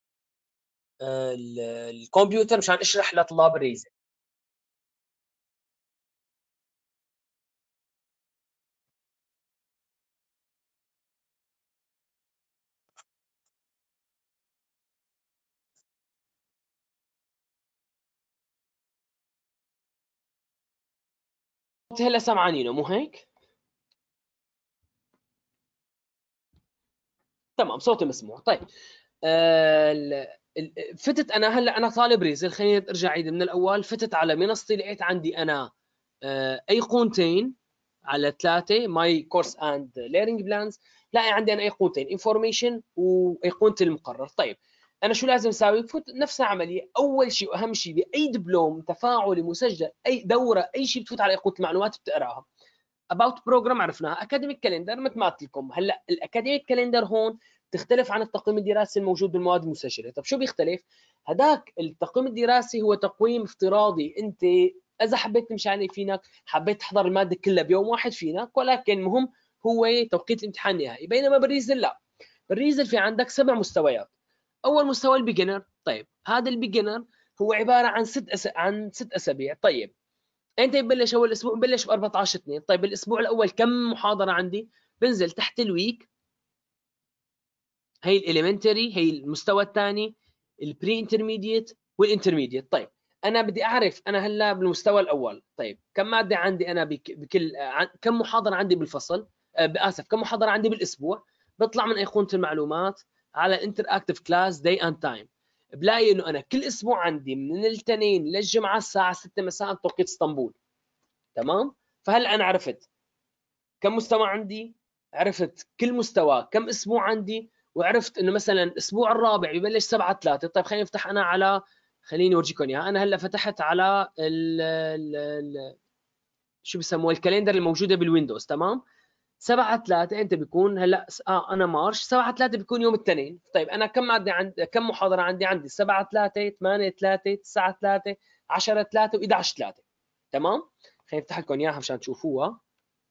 الكمبيوتر مشان اشرح لطلاب الريزه. هلا سامعانينه مو هيك؟ تمام صوتي مسموع. طيب فتت انا هلا انا طالب ريزل. خليني ارجع عيد من الاول. فتت على منصتي، لقيت عندي انا ايقونتين على ثلاثه، ماي كورس اند ليرنينج بلانز. لاقي عندي انا ايقونتين، انفورميشن وايقونه المقرر. طيب انا شو لازم اسوي؟ بفوت نفس العمليه. اول شيء واهم شيء باي دبلوم تفاعلي مسجل، اي دوره، اي شيء، بتفوت على ايقونه المعلومات بتقراها. اباوت بروجرام عرفناها. اكاديميك كالندر مثل ما قلت لكم. هلا الاكاديميك كالندر هون تختلف عن التقويم الدراسي الموجود بالمواد المسجله. طب شو بيختلف؟ هداك التقويم الدراسي هو تقويم افتراضي. انت اذا حبيت تمشي عليه فينك، حبيت تحضر الماده كلها بيوم واحد فينك، ولكن مهم هو توقيت الامتحان النهائي. بينما بالريزل لا، بالريزل في عندك 7 مستويات. اول مستوى البيجنر. طيب هذا البيجنر هو عباره عن ست اسابيع. طيب انت ببلش اول اسبوع، ببلش ب 14/2. طيب الاسبوع الاول كم محاضره عندي؟ بنزل تحت الويك، هي الاليمنتري، هي المستوى الثاني، البري انترميديت والانترميديت. طيب انا بدي اعرف انا هلا بالمستوى الاول، طيب كم ماده عندي انا بكل كم محاضره عندي بالفصل، اسف كم محاضره عندي بالاسبوع. بطلع من ايقونه المعلومات على انتر اكتف كلاس داي اند تايم. بلاقي انه انا كل اسبوع عندي من الاثنين للجمعه الساعه 6 مساء توقيت اسطنبول. تمام. فهلا انا عرفت كم مستوى عندي، عرفت كل مستوى كم اسبوع عندي، وعرفت انه مثلا الاسبوع الرابع ببلش 7/3. طيب خليني افتح انا على، خليني اورجيكم اياها. انا هلا فتحت على شو بسموه الكالندر الموجوده بالويندوز. تمام. 7/3 انت بيكون هلا انا مارش 7/3 بيكون يوم الاثنين. طيب انا كم عندي كم محاضره عندي 7/3 8/3 9/3 10/3 و11/3. تمام. خليني افتح لكم اياها مشان تشوفوها.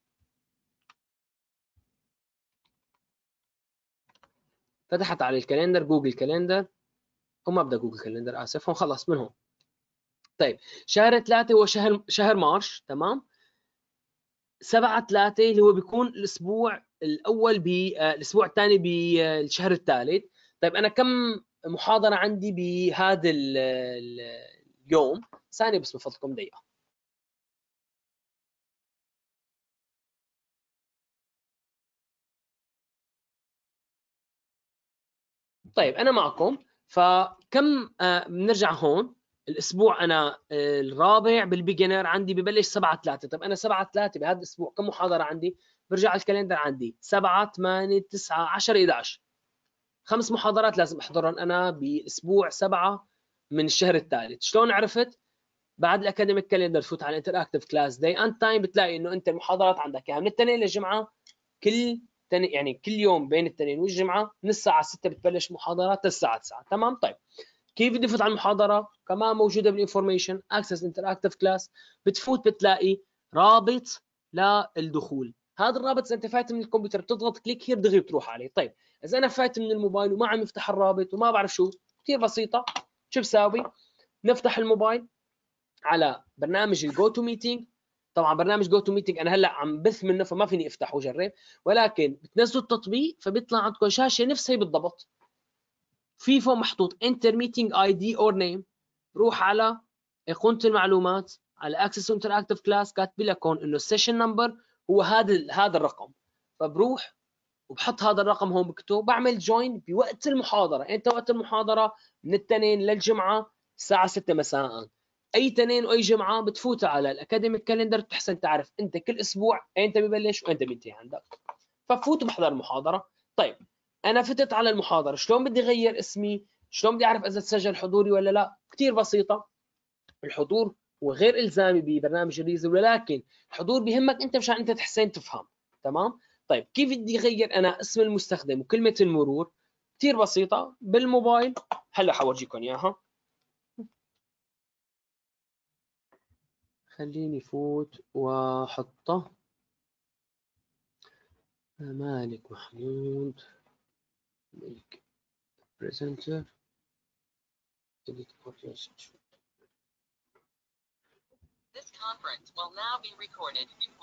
فتحت على الكالندر، جوجل كالندر، وما بدأ جوجل كالندر اسف، هون خلص من هون. طيب شهر 3 هو شهر مارش. تمام. 7/3 اللي هو بيكون الاسبوع الاول الاسبوع الثاني بالشهر الثالث. طيب انا كم محاضره عندي بهذا اليوم؟ ثانيه بس من فضلكم دقيقه. طيب انا معكم. فكم بنرجع هون الاسبوع انا الرابع بالبيجنر عندي ببلش 7/3. طب انا 7/3 بهذا الاسبوع كم محاضره عندي؟ برجع على الكالندر عندي 7 8 9 10 11 5 محاضرات لازم احضرهم انا باسبوع 7 من الشهر الثالث. شلون عرفت؟ بعد الاكاديميك كالندر تفوت على انتراكتيف كلاس داي اند تايم، بتلاقي انه انت المحاضرات عندك اياها من الاثنين للجمعه، يعني كل يوم بين الاثنين والجمعه من الساعه 6 بتبلش محاضرات للساعه 9. تمام. طيب كيف بدي افوت على المحاضره؟ كمان موجوده بالانفورميشن اكسس انتراكتيف كلاس، بتفوت بتلاقي رابط للدخول. هذا الرابط اذا انت فايت من الكمبيوتر بتضغط كليك هير دغري بتروح عليه. طيب اذا انا فايت من الموبايل وما عم يفتح الرابط وما بعرف شو، كثير بسيطه. شو بساوي؟ نفتح الموبايل على برنامج الجو تو ميتينج. طبعا برنامج جو تو ميتينج انا هلا عم بث منه فما فيني افتحه وجرب، ولكن بتنزلوا التطبيق فبيطلع عندكم شاشه نفس هي بالضبط، في فوق محطوط انتر ميتينج اي دي اور نيم. روح على ايقونه المعلومات على اكسس انتراكتيف كلاس، كاتب لكم انه السيشن نمبر هو هذا الرقم، فبروح وبحط هذا الرقم هون بكتب، بعمل جوين بوقت المحاضره. انت وقت المحاضره من الاثنين للجمعه الساعه 6 مساء، اي اثنين واي جمعه بتفوت على الاكاديميك كالندر بتحسن تعرف انت كل اسبوع ايمتى ببلش وايمتى بينتهي عندك، فبفوت وبحضر المحاضره. طيب انا فتت على المحاضره، شلون بدي اغير اسمي؟ شلون بدي اعرف اذا تسجل حضوري ولا لا؟ كثير بسيطه. الحضور هو غير الزامي ببرنامج الريزل، ولكن الحضور بيهمك انت مشان انت تحسن تفهم. تمام. طيب كيف بدي اغير انا اسم المستخدم وكلمه المرور؟ كثير بسيطه بالموبايل، هلا حورجيكم اياها. خليني فوت واحطه مالك محمود ملك بريزنتر edit audio section. This conference will now be recorded.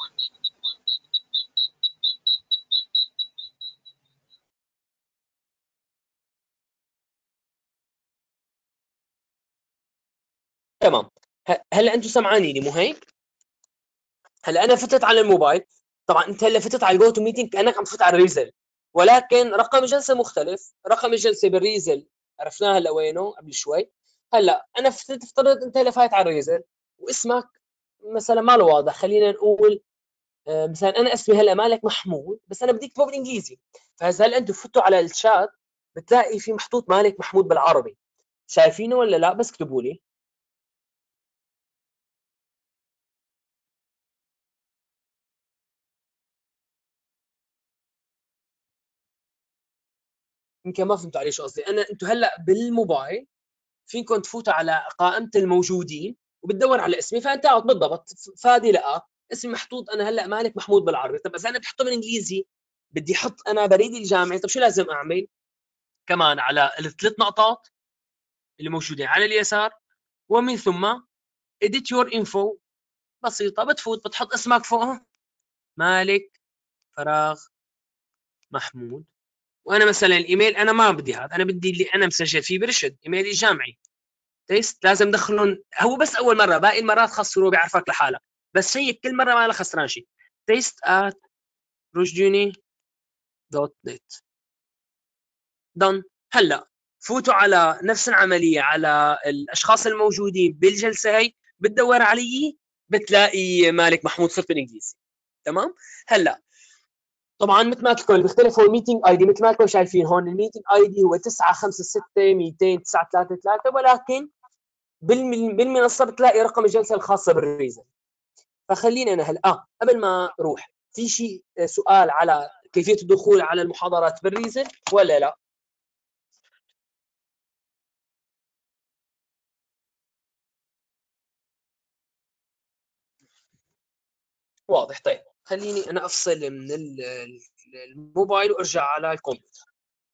تمام. هلا انتم سمعانيني مو هيك؟ هلا انا فتت على الموبايل، طبعا انت هلا فتت على الجو تو ميتنج كانك عم تفوت على الريزل، ولكن رقم الجلسه مختلف. رقم الجلسه بالريزل عرفناها هلا وينه قبل شوي. هلا انا فتت، افترض انت هلا فايت على الريزل واسمك مثلا ما له واضح، خلينا نقول مثلا انا اسمي هلا مالك محمود، بس انا بدي اكتبه بالانجليزي. فاذا هلا انتم فتوا على الشات بتلاقي في محطوط مالك محمود بالعربي، شايفينه ولا لا؟ بس اكتبوا لي. يمكن ما فهمتوا علي شو قصدي. انا انتم هلا بالموبايل فيكم تفوتوا على قائمه الموجودين وبتدور على اسمي، فانت بالضبط فادي لقى اسمي محطوط انا هلا مالك محمود بالعربي. طب اذا انا بدي احطه بالانجليزي بدي احط انا بريدي الجامعي، طب شو لازم اعمل؟ كمان على الثلاث نقطات اللي موجودين على اليسار، ومن ثم edit your info. بسيطه، بتفوت بتحط اسمك فوق مالك فراغ محمود، وانا مثلا الايميل انا ما بدي هذا، انا بدي اللي انا مسجل فيه برشد ايميلي الجامعي. تيست لازم دخلهم، هو بس اول مره، باقي المرات خاص هو بيعرفك لحالك، بس شيك كل مره ما له خسران شيء. taste@rujduni.net done. هلا فوتوا على نفس العمليه على الاشخاص الموجودين بالجلسه هي، بتدور علي بتلاقي مالك محمود صرت بالانجليزي. تمام. هلا طبعا مثل ما قلت لكم اللي بيختلف هو الميتنج اي دي، مثل ما انتم شايفين هون الميتنج اي دي هو 956-200-933، ولكن بالمنصه بتلاقي رقم الجلسه الخاصه بالريزن. فخليني انا هلا قبل ما اروح، في شيء سؤال على كيفيه الدخول على المحاضرات بالريزن ولا لا؟ واضح. طيب خليني انا افصل من الموبايل وارجع على الكمبيوتر.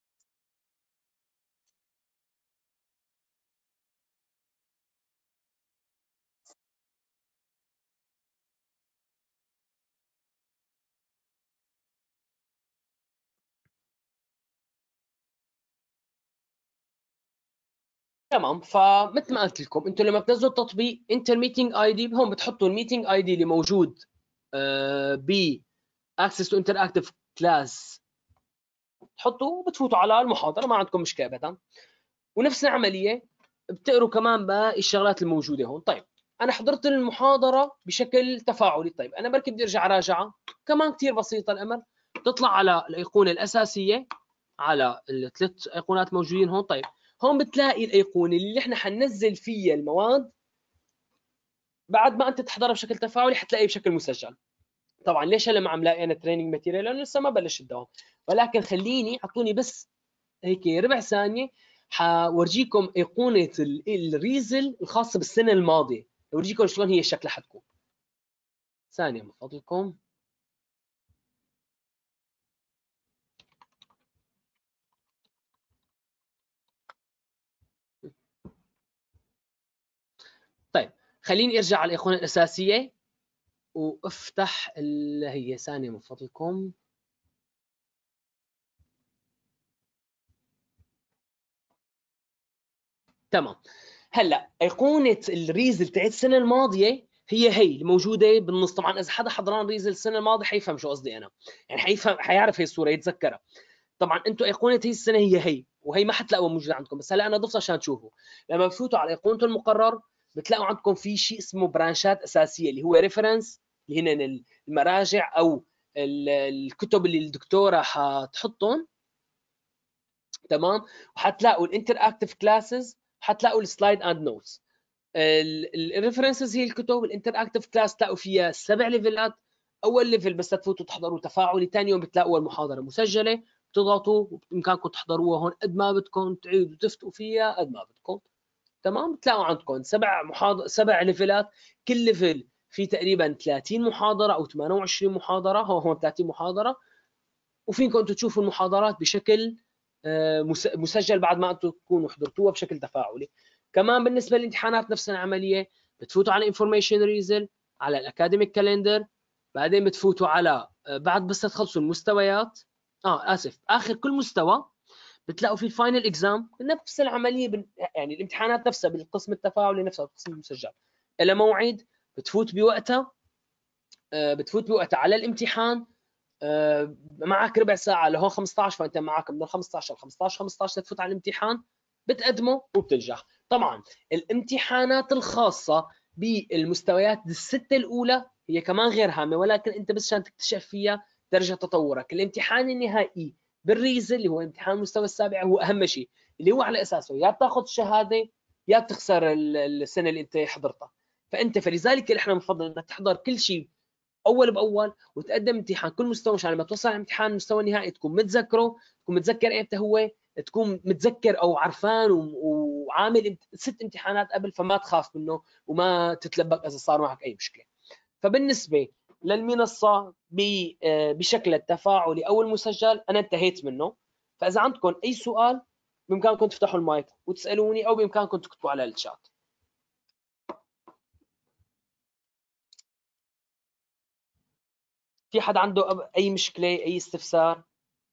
تمام. فمثل ما قلت لكم انتم لما بتنزلوا التطبيق انتر ميتنج اي دي، هون بتحطوا الميتنج اي دي اللي موجود ب access to interactive class، تحطوا وبتفوتوا على المحاضره، ما عندكم مشكله ابدا. ونفس العمليه بتقروا كمان باقي الشغلات الموجوده هون. طيب انا حضرت المحاضره بشكل تفاعلي، طيب انا بركي بدي ارجع راجعها كمان كثير بسيطه الامر. تطلع على الايقونه الاساسيه على الثلاث ايقونات موجودين هون. طيب هون بتلاقي الايقونه اللي احنا حننزل فيها المواد بعد ما انت تحضرها بشكل تفاعلي حتلاقيه بشكل مسجل. طبعا ليش هلا ما عم لاقي انا تريننج ماتيريال؟ لانه لسه ما بلش الدوام، ولكن خليني اعطوني بس هيك ربع ثانيه حورجيكم ايقونه الريزل الخاصه بالسنه الماضيه، اورجيكم شلون هي شكلها حتكون. ثانيه من فضلكم. طيب خليني ارجع على الايقونه الاساسيه وافتح اللي هي ثانيه من فضلكم. تمام. هلا ايقونه الريزل تاعت السنه الماضيه هي الموجوده بالنص. طبعا اذا حدا حضران ريزل السنه الماضيه حيفهم شو قصدي انا، يعني حيفهم حيعرف هي الصوره يتذكرها. طبعا انتم ايقونه هي السنه هي وهي ما حتلاقوها موجوده عندكم، بس هلا انا ضفتها عشان تشوفوا. لما بفوتوا على ايقونه المقرر بتلاقوا عندكم في شيء اسمه برانشات اساسيه اللي هو ريفرنس، اللي هن المراجع او الكتب اللي الدكتوره حتحطهم. تمام. وحتلاقوا الانتر اكتف كلاسز، حتلاقوا السلايد اند نوتس. الريفرنسز هي الكتب، الانتر اكتف كلاس تلاقوا فيها 7 ليفلات. اول ليفل بس تفوتوا تحضروا تفاعلي، ثاني يوم بتلاقوا المحاضره مسجله، بتضغطوا وبامكانكم تحضروها هون قد ما بدكم، تعيدوا تفتوا فيها قد ما بدكم. تمام. بتلاقوا عندكم 7 ليفلات، كل ليفل في تقريبا 30 محاضره او 28 محاضره، هون 30 محاضره. وفيكم انتم تشوفوا المحاضرات بشكل مسجل بعد ما انتم تكونوا حضرتوها بشكل تفاعلي. كمان بالنسبه للامتحانات نفس العمليه، بتفوتوا على انفورميشن ريزل، على الاكاديميك كالندر، بعدين بتفوتوا على بعد بس تخلصوا المستويات اسف اخر كل مستوى بتلاقوا في الفاينل اكزام. نفس العمليه يعني الامتحانات نفسها بالقسم التفاعلي نفسها بالقسم المسجل الى موعد بتفوت بوقتها. على الامتحان. معك ربع ساعه لهون 15، فانت معك من 15 ل 15 تفوت على الامتحان، بتقدمه وبتنجح. طبعا الامتحانات الخاصه بالمستويات السته الاولى هي كمان غير هامه، ولكن انت بس عشان تكتشف فيها درجه تطورك. الامتحان النهائي بالريزل اللي هو امتحان المستوى السابع هو اهم شيء، اللي هو على اساسه يا بتاخذ الشهاده يا بتخسر السنه اللي انت حضرتها. فلذلك احنا بنفضل انك تحضر كل شيء اول باول وتقدم امتحان كل مستوى، عشان لما توصل على امتحان المستوى النهائي تكون متذكره، تكون متذكر امتى هو، تكون متذكر او عرفان وعامل 6 امتحانات قبل، فما تخاف منه وما تتلبك اذا صار معك اي مشكله. فبالنسبه للمنصه بشكل التفاعلي او المسجل انا انتهيت منه. فاذا عندكم اي سؤال بامكانكم تفتحوا المايك وتسالوني، او بامكانكم تكتبوا على الشات. في حد عنده اي مشكله اي استفسار؟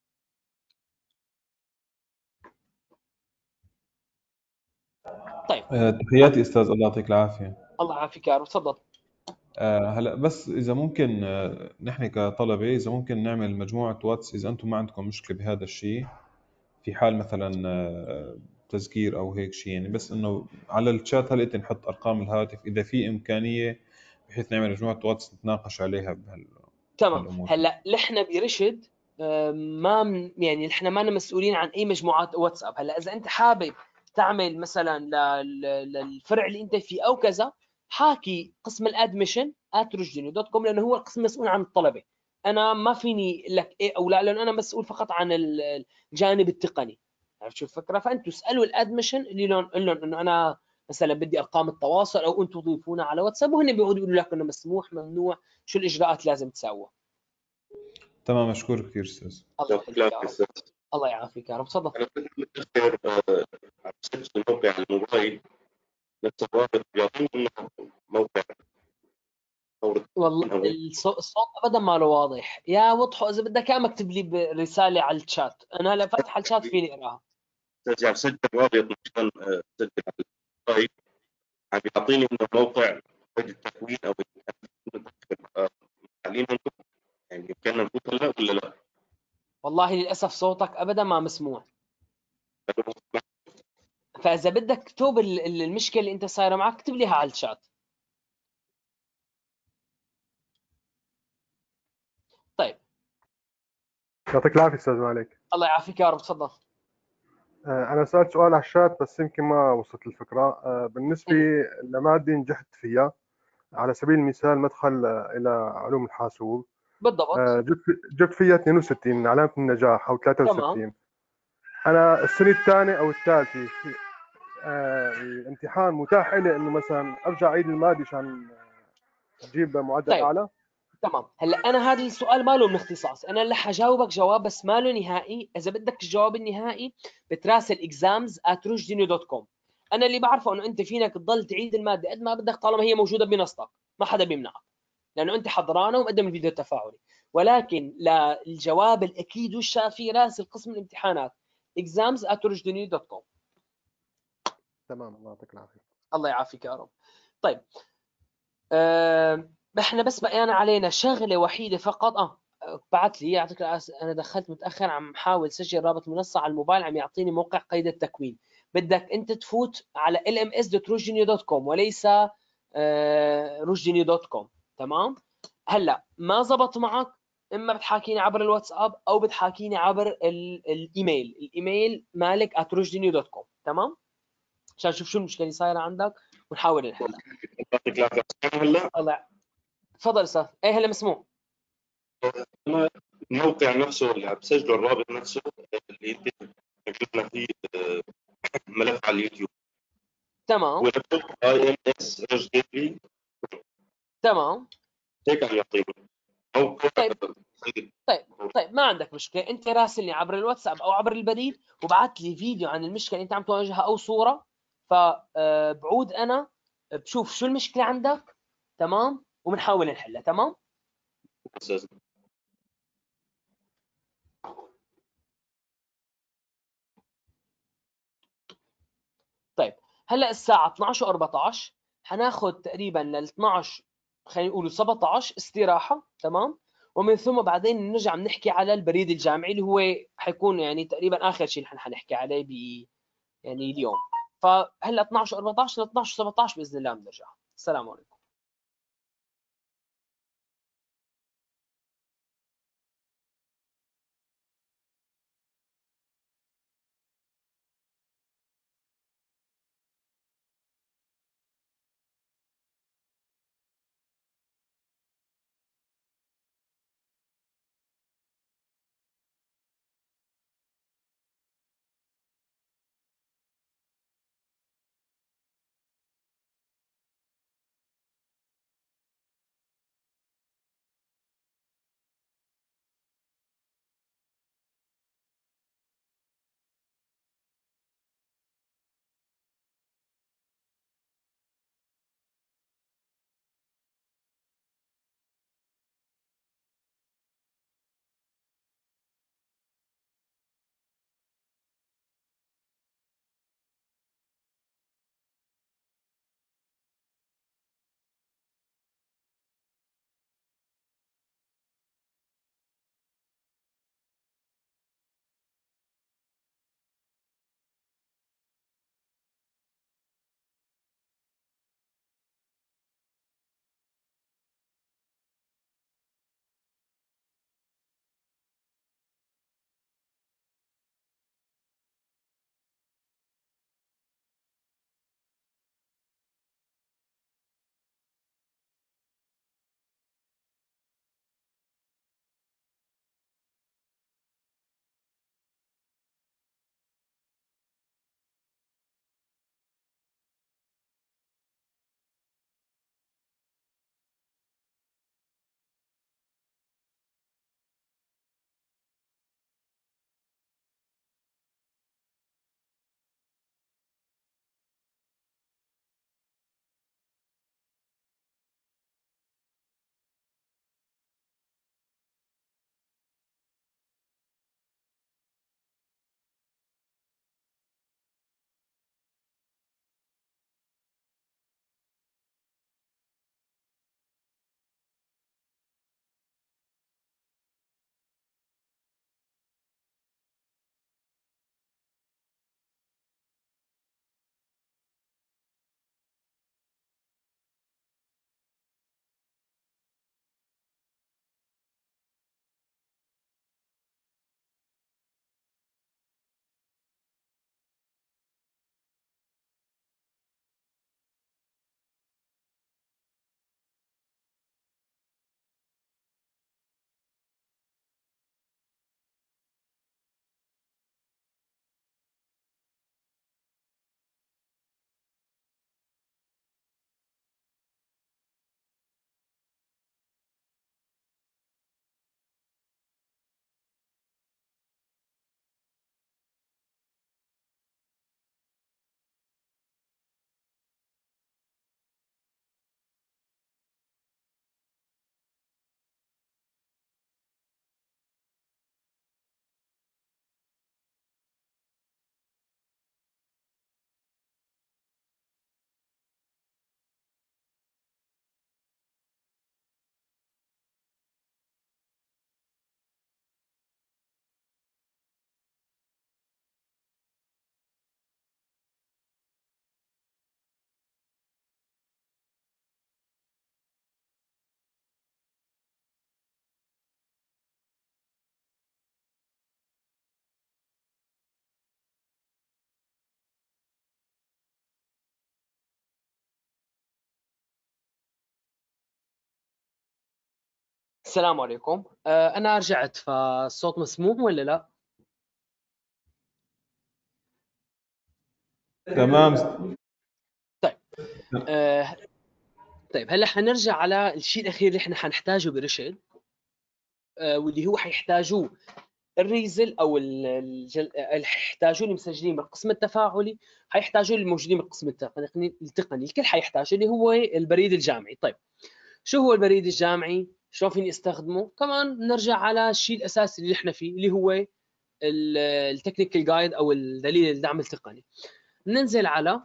طيب تحياتي استاذ، الله يعطيك العافيه. الله يعافيك يا رب. تفضل. هلا بس اذا ممكن نحن كطلبه اذا ممكن نعمل مجموعه واتس اذا انتم ما عندكم مشكله بهذا الشيء، في حال مثلا تذكير او هيك شيء، يعني بس انه على الشات هل نحط ارقام الهاتف اذا في امكانيه بحيث نعمل مجموعه واتس نتناقش عليها تمام. هلا نحن برشد ما يعني نحن ما مسؤولين عن اي مجموعات واتساب. هلا اذا انت حابب تعمل مثلا للفرع اللي انت فيه او كذا، حاكي قسم الادميشن @رشدينيو.com لانه هو القسم المسؤول عن الطلبه. انا ما فيني لك ايه او لا، لانه انا مسؤول فقط عن الجانب التقني. عرفت شو الفكره؟ فانتم اسالوا الادميشن اللي لهم انه انا مثلا بدي ارقام التواصل، او انتم تضيفونا على واتساب، وهن بيقعدوا يقولوا لك انه مسموح ممنوع، شو الاجراءات لازم تسوى. تمام، مشكور كثير استاذ. الله يخليك يا رب. الله يعافيك يا رب. تفضل. انا كنت متذكر مسكت الموقع على الموبايل نفس الرابط بيعطيني انه موقع والله الصوت ابدا ما له واضح يا وضحه. اذا بدك اياه مكتب لي رساله على الشات، انا هلا فاتح الشات فيني اقراها. يعني سجل رابط مشان اسجل على الموبايل، عم بيعطيني انه موقع التكوين او التعليم يعني كان نفوت هلا ولا لا؟ والله للاسف صوتك ابدا ما مسموع. فاذا بدك تكتب المشكله اللي انت صايره معك اكتب لي اياها على الشات. طيب يعطيك العافيه استاذ مالك. الله يعافيك يا رب، تفضل. انا سالت سؤال على الشات بس يمكن ما وصلت الفكره. بالنسبه لماده نجحت فيها، على سبيل المثال مدخل الى علوم الحاسوب، بالضبط. جبت فيها 62 علامه النجاح او تمام 63. انا السنه الثانيه او الثالثه في الامتحان متاح لي انه مثلا ارجع اعيد الماده عشان اجيب معدل طيب اعلى؟ تمام. هلا انا هذا السؤال ما له من اختصاص، انا اللي حجاوبك جواب بس ما له نهائي. اذا بدك الجواب النهائي بتراسل exams@rushdinio.com. انا اللي بعرفه انه انت فينك تضل تعيد الماده قد ما بدك طالما هي موجوده بمنصتك، ما حدا بيمنعك لانه انت حضرانه ومقدم الفيديو التفاعلي. ولكن للجواب الاكيد والشافي راسل قسم الامتحانات exams@rushdinio.com. تمام، الله يعطيك العافيه. الله يعافيك يا رب. طيب احنا بس بقينا علينا شغله وحيده فقط. بعت لي يعطيك العافيه، انا دخلت متاخر، عم حاول سجل رابط المنصه على الموبايل، عم يعطيني موقع قيد التكوين. بدك انت تفوت على lms.rushdinio.com وليس rushdinio.com. تمام. هلا ما زبط معك، اما بتحاكيني عبر الواتساب او بتحاكيني عبر الايميل مالك @rushdinio.com. تمام، عشان نشوف شو المشكله اللي صايره عندك ونحاول نحلها. يعطيك العافيه. هلا الله تفضل استاذ. ايه هلا مسموع. انا الموقع نفسه اللي عم بسجله، الرابط نفسه اللي انت جبنا فيه ملف على اليوتيوب، تمام ونكتب IMS رشدي، تمام. هيك عم يعطيني موقع. طيب طيب ما عندك مشكله، انت راسلني عبر الواتساب او عبر البريد وبعت لي فيديو عن المشكله اللي انت عم تواجهها او صوره، فبعود انا بشوف شو المشكله عندك. تمام، وبنحاول نحلها. تمام. أستاذ. طيب هلا الساعه 12:14، حناخذ تقريبا لل 12 خلينا نقول 17 استراحه. تمام، ومن ثم بعدين نرجع بنحكي على البريد الجامعي اللي هو حيكون يعني تقريبا اخر شيء اللي حنحكي عليه يعني اليوم. فهلا 12:14 ل 12:17 باذن الله بنرجع. السلام عليكم. السلام عليكم. انا رجعت، فالصوت مسموع ولا لا؟ تمام. طيب هلا حنرجع على الشيء الاخير اللي احنا حنحتاجه برشد، واللي هو حيحتاجوه الريزل او اللي حيحتاجوه المسجلين بالقسم التفاعلي، حيحتاجوه الموجودين بالقسم التقني، الكل حيحتاجه، اللي هو البريد الجامعي. طيب شو هو البريد الجامعي؟ شلون فيني استخدمه؟ كمان نرجع على الشيء الاساسي اللي احنا فيه، اللي هو التكنيكال جايد او الدليل الدعم التقني. ننزل على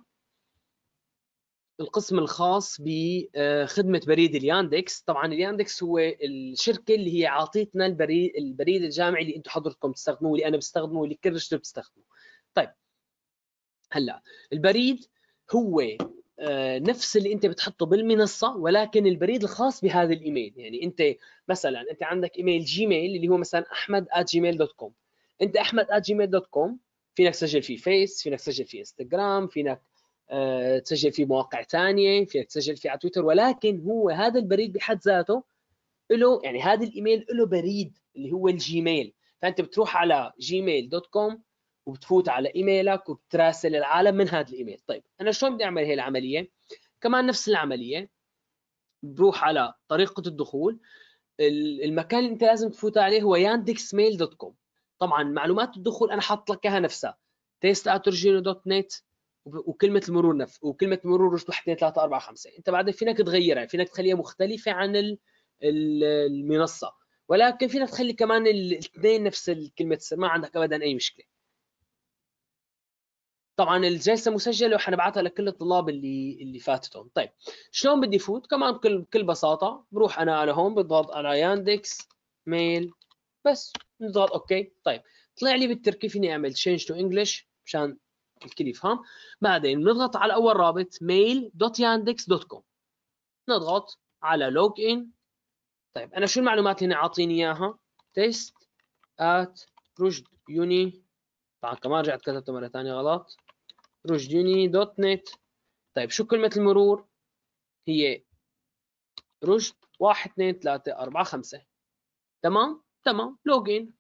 القسم الخاص بخدمه بريد الياندكس. طبعا الياندكس هو الشركه اللي هي عاطيتنا البريد الجامعي اللي انتم حضرتكم تستخدموه، واللي انا بستخدمه، واللي كل رشته بتستخدمه. طيب هلا البريد هو نفس اللي انت بتحطه بالمنصه، ولكن البريد الخاص بهذا الايميل. يعني انت مثلا انت عندك ايميل جيميل اللي هو مثلا ahmed@gmail.com. انت ahmed@gmail.com فينك تسجل فيه فيس، فينك تسجل فيه انستغرام، فينك تسجل فيه مواقع ثانيه، فيك تسجل فيه على تويتر، ولكن هو هذا البريد بحد ذاته له، يعني هذا الايميل له بريد اللي هو الجيميل. فانت بتروح على gmail.com وبتفوت على ايميلك وبتراسل العالم من هذا الايميل. طيب انا شلون بدي اعمل هي العمليه؟ كمان نفس العمليه، بروح على طريقه الدخول. المكان اللي انت لازم تفوت عليه هو yandexmail.com. طبعا معلومات الدخول انا حاطط لك اياها نفسها test@origino.net، وكلمه المرور وكلمه المرور 1 2 3 4 5. انت بعدين فينك تغيرها، فينك تخليها مختلفه عن المنصه، ولكن فينك تخلي كمان الاثنين نفس كلمه السر، ما عندك ابدا اي مشكله. طبعا الجلسه مسجله وحنبعثها لكل الطلاب اللي فاتتهم. طيب شلون بدي فوت؟ كمان بكل بساطه بروح انا على هون، بضغط على ياندكس ميل، بس نضغط اوكي. طيب طلع لي بالتركي فيني اعمل change to English مشان الكل يفهم. بعدين بنضغط على اول رابط mail.yandex.com، نضغط على لوج ان. طيب انا شو المعلومات اللي عاطيني اياها؟ test@rushduni، طبعا كمان رجعت كتبته مره ثانيه غلط، rushduni.net. طيب شو كلمه المرور؟ هي رشد 1 2 3 4 5. تمام لوج ان.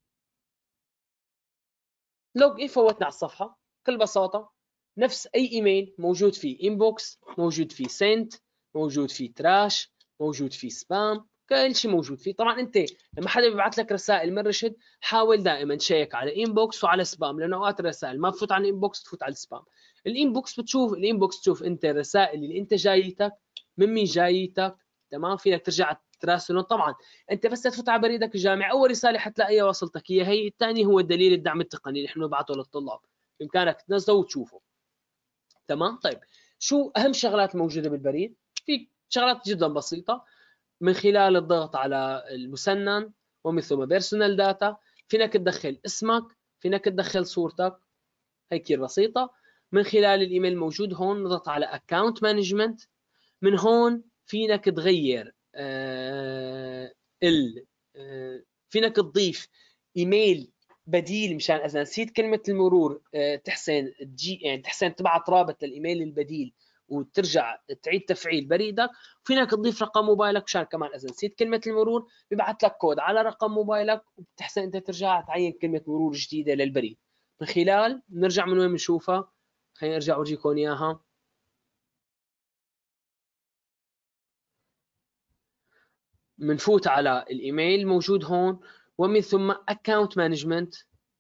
لوج ان فوتنا على الصفحه. بكل بساطه نفس اي ايميل موجود فيه انبوكس، موجود فيه سنت، موجود فيه تراش، موجود فيه سبام، كل شيء موجود فيه. طبعا انت لما حدا بيبعث لك رسائل من رشد حاول دائما تشيك على انبوكس وعلى سبام، لانه اوقات الرسائل ما بتفوت على الانبوكس، تفوت على السبام. الانبوكس تشوف انت الرسائل اللي انت جايتك من مين جايتك. تمام، فيك ترجع تراسلهم. طبعا انت بس تفوت على بريدك الجامعي اول رساله حتلاقيها وصلتك هي. الثاني هو الدليل الدعم التقني اللي احنا نبعته للطلاب، بامكانك تنزله وتشوفه. تمام. طيب شو اهم شغلات موجوده بالبريد؟ في شغلات جدا بسيطه، من خلال الضغط على المسنن ومن ثم بيرسونال داتا، فينك تدخل اسمك، فينك تدخل صورتك، هي كثير بسيطه. من خلال الايميل الموجود هون نضغط على اكونت مانجمنت. من هون فينك تغير فينك تضيف ايميل بديل، مشان اذا نسيت كلمه المرور تحسن يعني تحسن تبعت رابط للايميل البديل وترجع تعيد تفعيل بريدك. فينك تضيف رقم موبايلك مشان كمان اذا نسيت كلمه المرور بيبعث لك كود على رقم موبايلك، وبتحسن انت ترجع تعين كلمه مرور جديده للبريد. من خلال نرجع من وين بنشوفها، خلينا ارجع اورجيكم اياها. منفوت على الايميل موجود هون، ومن ثم اكونت مانجمنت،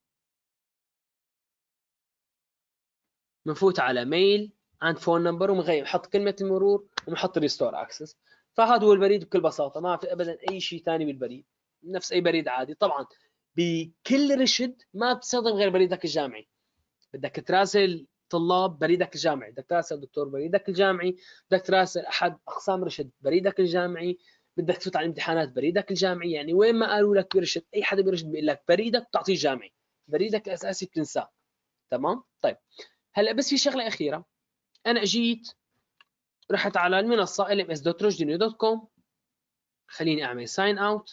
منفوت على ميل عند فون نمبر، ومغير حط كلمه المرور ومحط ريستور اكسس. فهذا هو البريد بكل بساطه، ما في ابدا اي شيء ثاني بالبريد، نفس اي بريد عادي. طبعا بكل رشد ما بتستخدم غير بريدك الجامعي. بدك تراسل طلاب بريدك الجامعي، بدك تراسل دكتور بريدك الجامعي، بدك تراسل احد اقسام رشد بريدك الجامعي، بدك تفوت على الامتحانات بريدك الجامعي. يعني وين ما قالوا لك برشد، اي حدا برشد بيقول لك بريدك بتعطيه جامعي، بريدك الاساسي بتنساه. تمام. طيب هلا بس في شغله اخيره، انا اجيت رحت على المنصه lms.rushduni.com، خليني اعمل ساين اوت.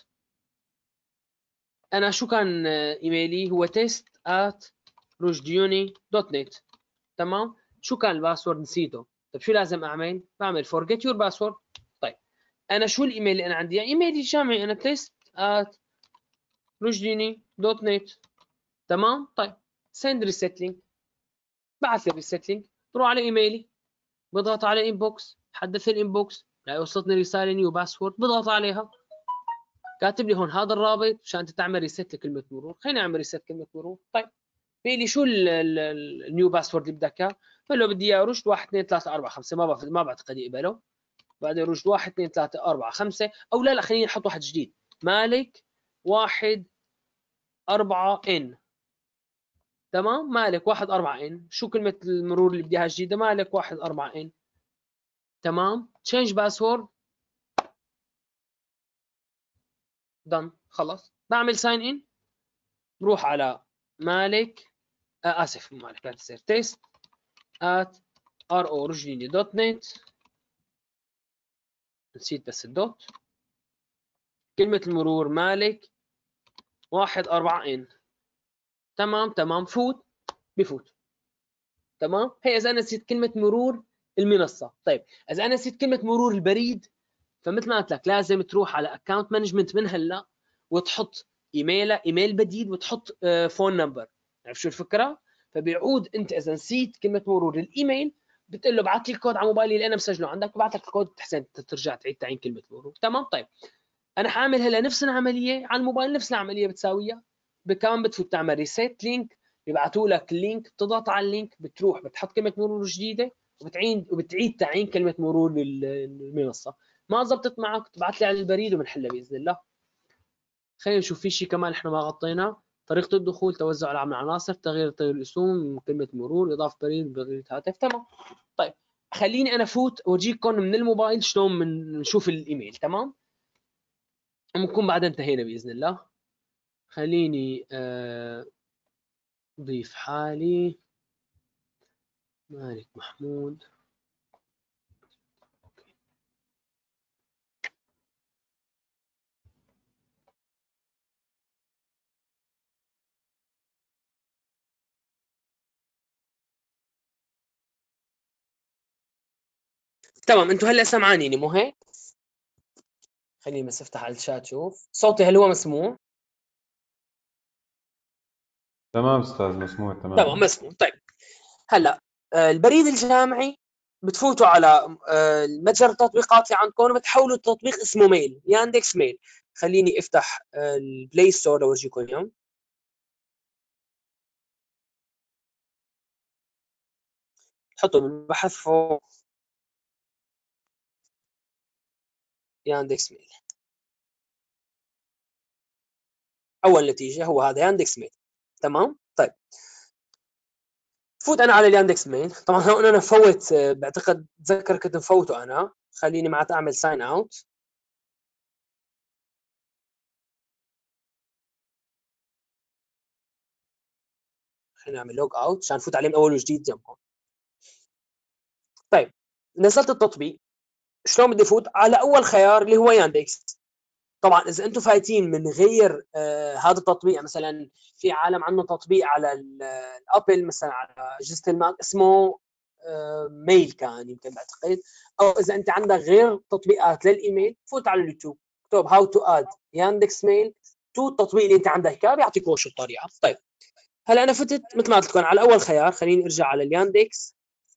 انا شو كان ايميلي؟ هو test@rushduni.net. تمام. شو كان الباسورد؟ نسيته. طيب شو لازم اعمل؟ بعمل forget your password. طيب انا شو الايميل اللي انا عندي؟ ايميلي الجامعي انا test@rujdini.net. تمام. طيب سند ريسيت لينك، بعث لي الريسيت لينك، بروح على ايميلي، بضغط على انبوكس، حدث الانبوكس، لا وصلتني رساله نيو باسورد، بضغط عليها، كاتب لي هون هذا الرابط عشان انت تعمل ريسيت لكلمه مرور. خليني اعمل ريسيت كلمه مرور. طيب بيقول لي شو النيو باسورد اللي بدك اياه؟ بقول له بدي اياه رشد 1 2 3 4 5. ما بعتقد يقبله. بعدين رشد 1 2 3 4 5، او لا خليني احط واحد جديد، مالك 1 4 ان. تمام، مالك 1 4 ان. شو كلمه المرور اللي بدي اياها جديده؟ مالك 1 4 ان. تمام. تشينج باسورد، دن. خلص بعمل ساين ان، بروح على مالك اسف مالك لا تصير test@rojini.net. نسيت بس الدوت. كلمة المرور مالك 1 4 ان. تمام فوت، بفوت. تمام. هي اذا انا نسيت كلمة مرور المنصة. طيب اذا انا نسيت كلمة مرور البريد، فمثل ما قلت لك لازم تروح على اكونت مانجمنت من هلا وتحط ايميل بديل وتحط فون نمبر. عرفت شو الفكرة؟ فبيعود انت اذا نسيت كلمة مرور الايميل بتقول له ابعث لي الكود على موبايلي اللي انا مسجله عندك، ببعث لك الكود حسين ترجع تعيد تعيين كلمة مرور. تمام. طيب انا حاعمل هلا نفس العمليه على الموبايل، نفس العمليه بتساويها. بكم بتفوت تعمل ريسيت لينك، بيبعثوا لك اللينك، بتضغط على اللينك، بتروح بتحط كلمه مرور جديده وبتعيد تعيين كلمه مرور للمنصه. ما زبطت معك تبعث لي على البريد وبنحلها باذن الله. خلينا نشوف في شيء كمان احنا ما غطيناه. طريقه الدخول، توزع العناصر، تغيير الاسم، كلمه مرور، اضافه بريد هاتف. تمام. طيب خليني انا فوت واجيكم من الموبايل شلون بنشوف الايميل. تمام. ونكون بعد انتهينا باذن الله. خليني اضيف حالي مالك محمود. تمام. انتم هلا سمعانيني مو هيك؟ خليني بس افتح على الشات شوف صوتي هل هو مسموع؟ تمام استاذ، مسموع تمام. تمام مسموع. طيب هلا البريد الجامعي بتفوتوا على متجر التطبيقات اللي عندكم وبتحولوا التطبيق اسمه ميل، ياندكس ميل. خليني افتح البلاي ستور لورجيكم اياه. حطوا بالبحث فوق ياندكس ميل. اول نتيجه هو هذا ياندكس ميل. تمام. طيب فوت انا على الياندكس ميل. طبعا هون انا فوت بعتقد اتذكر كنت مفوته انا. خليني معناتها اعمل ساين اوت. خليني اعمل لوج اوت عشان نفوت عليه من اول وجديد جنبهم. طيب نزلت التطبيق. شلون بدي افوت؟ على اول خيار اللي هو ياندكس. طبعا اذا انتم فايتين من غير هذا التطبيق، مثلا في عالم عنده تطبيق على الابل مثلا على اجهزه الماك اسمه ميل كان يمكن بعتقد، او اذا انت عندك غير تطبيقات للايميل فوت على اليوتيوب اكتب هاو تو اد ياندكس ميل تو التطبيق اللي انت عندك اياه بيعطيك وش الطريقه. طيب هلا انا فتت مثل ما قلت لكم على اول خيار. خليني ارجع على الياندكس.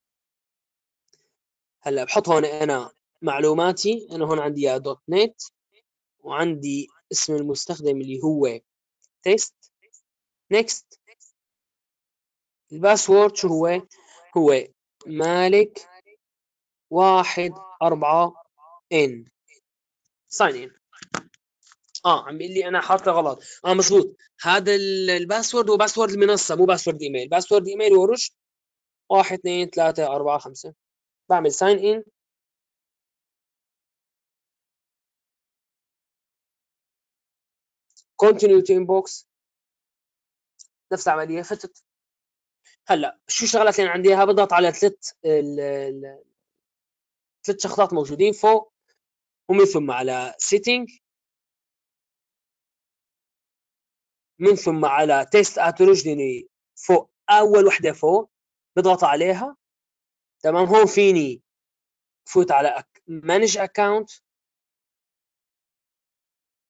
هلا بحط هون انا معلوماتي. انا هون عندي يا دوت نت وعندي اسم المستخدم اللي هو تيست. نيكست. الباسورد شو هو؟ هو مالك 1 4 ان. ساين ان. عم بيقول لي انا حاطه غلط. مزبوط. هذا الباسورد هو باسورد المنصه مو باسورد ايميل. باسورد ايميل هو رشد 1 2 3 4 5. بعمل ساين ان. كونتينيو تو انبوكس. نفس العمليه فتت. هلا شو الشغلات اللي عندي اياها؟ بضغط على ثلاث شخصات موجودين فوق، ومن ثم على سيتنج، من ثم على تيست ات رشدي فوق اول وحده فوق بضغط عليها. تمام. هون فيني فوت على مانج اكونت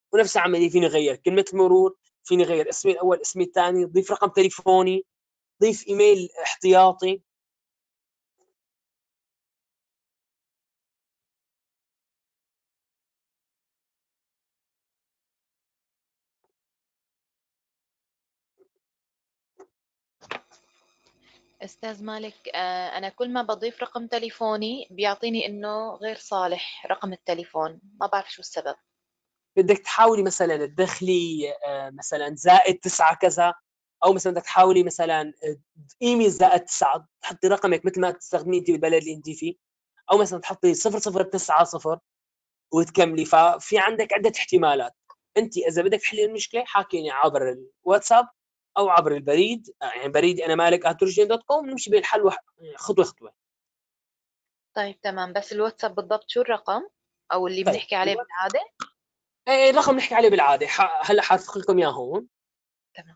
ونفس العمليه فيني اغير كلمه المرور، فيني اغير اسمي الاول اسمي الثاني، ضيف رقم تليفوني، ضيف ايميل احتياطي. أستاذ مالك، أنا كل ما بضيف رقم تليفوني بيعطيني إنه غير صالح رقم التليفون، ما بعرف شو السبب. بدك تحاولي مثلا تدخلي مثلا +9 كذا، او مثلا بدك تحاولي مثلا ايميل +9 تحطي رقمك مثل ما تستخدمي انت بالبلد اللي انت فيه، او مثلا تحطي 0090 وتكملي. ففي عندك عده احتمالات. انت اذا بدك تحلي المشكله حاكيني عبر الواتساب او عبر البريد، يعني بريدي انا malik@turkgen.com، نمشي بالحل خطوه خطوه. طيب تمام، بس الواتساب بالضبط شو الرقم أو اللي طيب بنحكي عليه بالعادة؟ الرقم نحكي عليه بالعاده، هلا حارفق لكم اياه هون. تمام.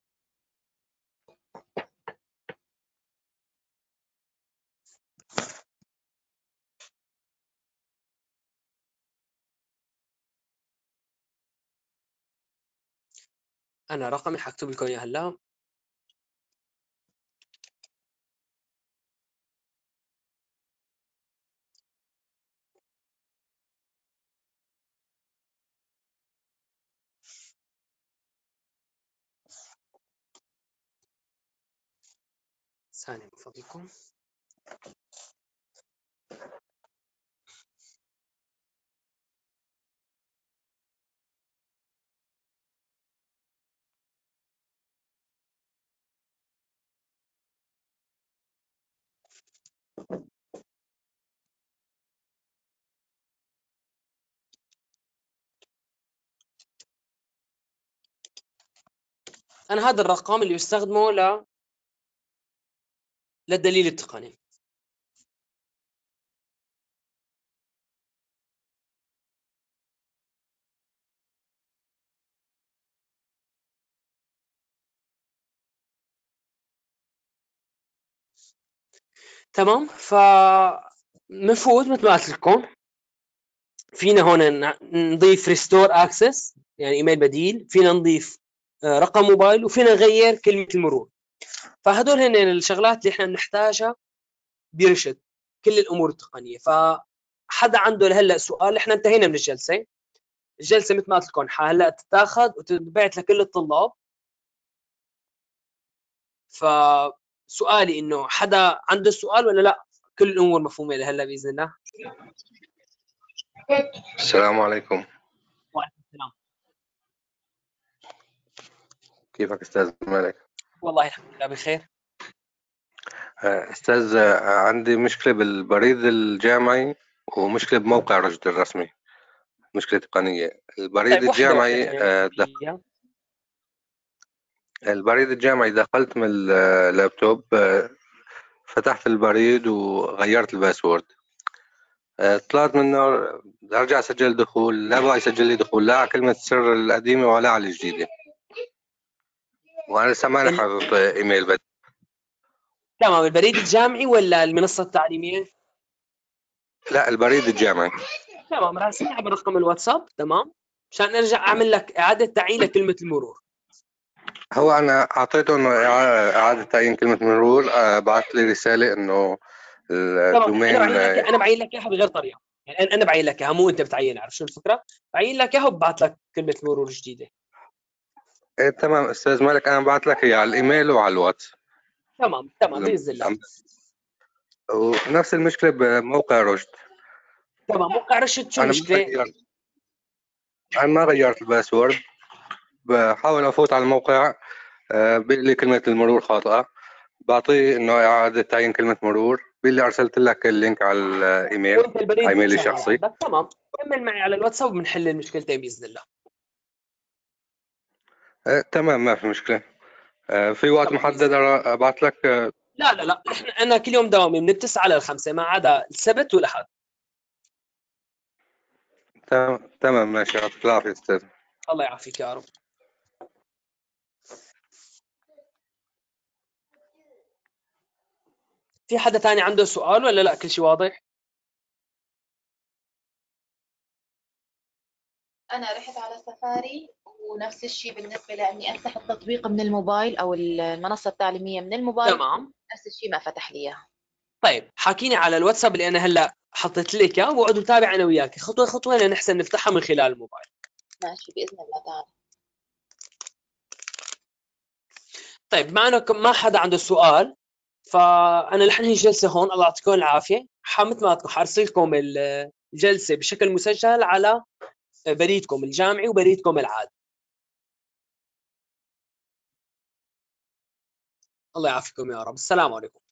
انا رقمي حكتب لكم اياه هلا. ثانيه من فضلكم. انا هذا الرقم اللي يستخدمه للدليل التقني. تمام. نفوت مثل ما قلت لكم، فينا هون نضيف ريستور اكسس يعني ايميل بديل، فينا نضيف رقم موبايل، وفينا نغير كلمه المرور. فهدول هن الشغلات اللي احنا بنحتاجها برشد كل الامور التقنيه. فحدا عنده لهلا سؤال؟ احنا انتهينا من الجلسه. الجلسه مثل ما قلت لكم هلا تتاخذ وتنبعث لكل الطلاب. فسؤالي انه حدا عنده سؤال ولا لا؟ كل الامور مفهومه لهلا باذن الله. السلام عليكم. وعليكم السلام. كيفك أستاذ مالك؟ والله الحمد لله بخير. أستاذ، عندي مشكلة بالبريد الجامعي ومشكلة بموقع رشد الرسمي، مشكلة تقنية. طيب واحده واحده البريد الجامعي دخلت من اللابتوب، فتحت البريد وغيرت الباسورد، طلعت منه ارجع اسجل دخول، لا بقى يسجل لي دخول لا على كلمة السر القديمة ولا على الجديدة، وانا لسه ما حاطط ايميل بديل. تمام. البريد الجامعي ولا المنصه التعليميه؟ لا، البريد الجامعي. تمام. راسلني عبر رقم الواتساب تمام عشان ارجع اعمل لك اعاده تعيين لكلمه المرور. هو انا اعطيته انه اعاده تعيين كلمه مرور، بعث لي رساله انه تمام. الدومين. انا بعين لك اياها بغير طريقه، يعني انا بعين لك اياها مو انت بتعين. عرفت شو الفكره؟ بعين لك اياها وببعث لك كلمه مرور جديده. تمام استاذ مالك، انا بعث لك اياه على الايميل وعلى الواتس. تمام باذن الله. ونفس المشكله بموقع رشد. تمام. موقع رشد شو المشكله؟ انا ما غيرت الباسورد، بحاول افوت على الموقع، بيقول لي كلمه المرور خاطئه، بعطيه انه اعاده تعيين كلمه مرور، بيقول لي ارسلت لك اللينك على الايميل، وانت البريد ايميلي الشخصي. تمام. كمل معي على الواتساب وبنحل المشكلتين باذن الله. تمام، ما في مشكله. في وقت محدد ابعث لك؟ لا انا كل يوم دوامي من 9 ل5 ما عدا السبت والاحد. تمام ماشي. يعطيك العافيه استاذ. الله يعافيك يا رب. في حدا ثاني عنده سؤال ولا لا كل شيء واضح؟ انا رحت على سفاري ونفس الشيء بالنسبه لاني افتح التطبيق من الموبايل او المنصه التعليميه من الموبايل تمام. نفس الشيء ما فتح لي اياها. طيب حاكيني على الواتساب اللي انا هلا حطيت لك اياه، وبقعد نتابع انا وياك خطوه خطوه لنحسن نفتحها من خلال الموبايل. ماشي باذن الله تعالى. طيب ما حدا عنده سؤال، فانا رح انهي الجلسه هون. الله يعطيكم العافيه. مثل ما حارسل لكم الجلسه بشكل مسجل على بريدكم الجامعي وبريدكم العادي. الله يعافيكم يا رب. السلام عليكم.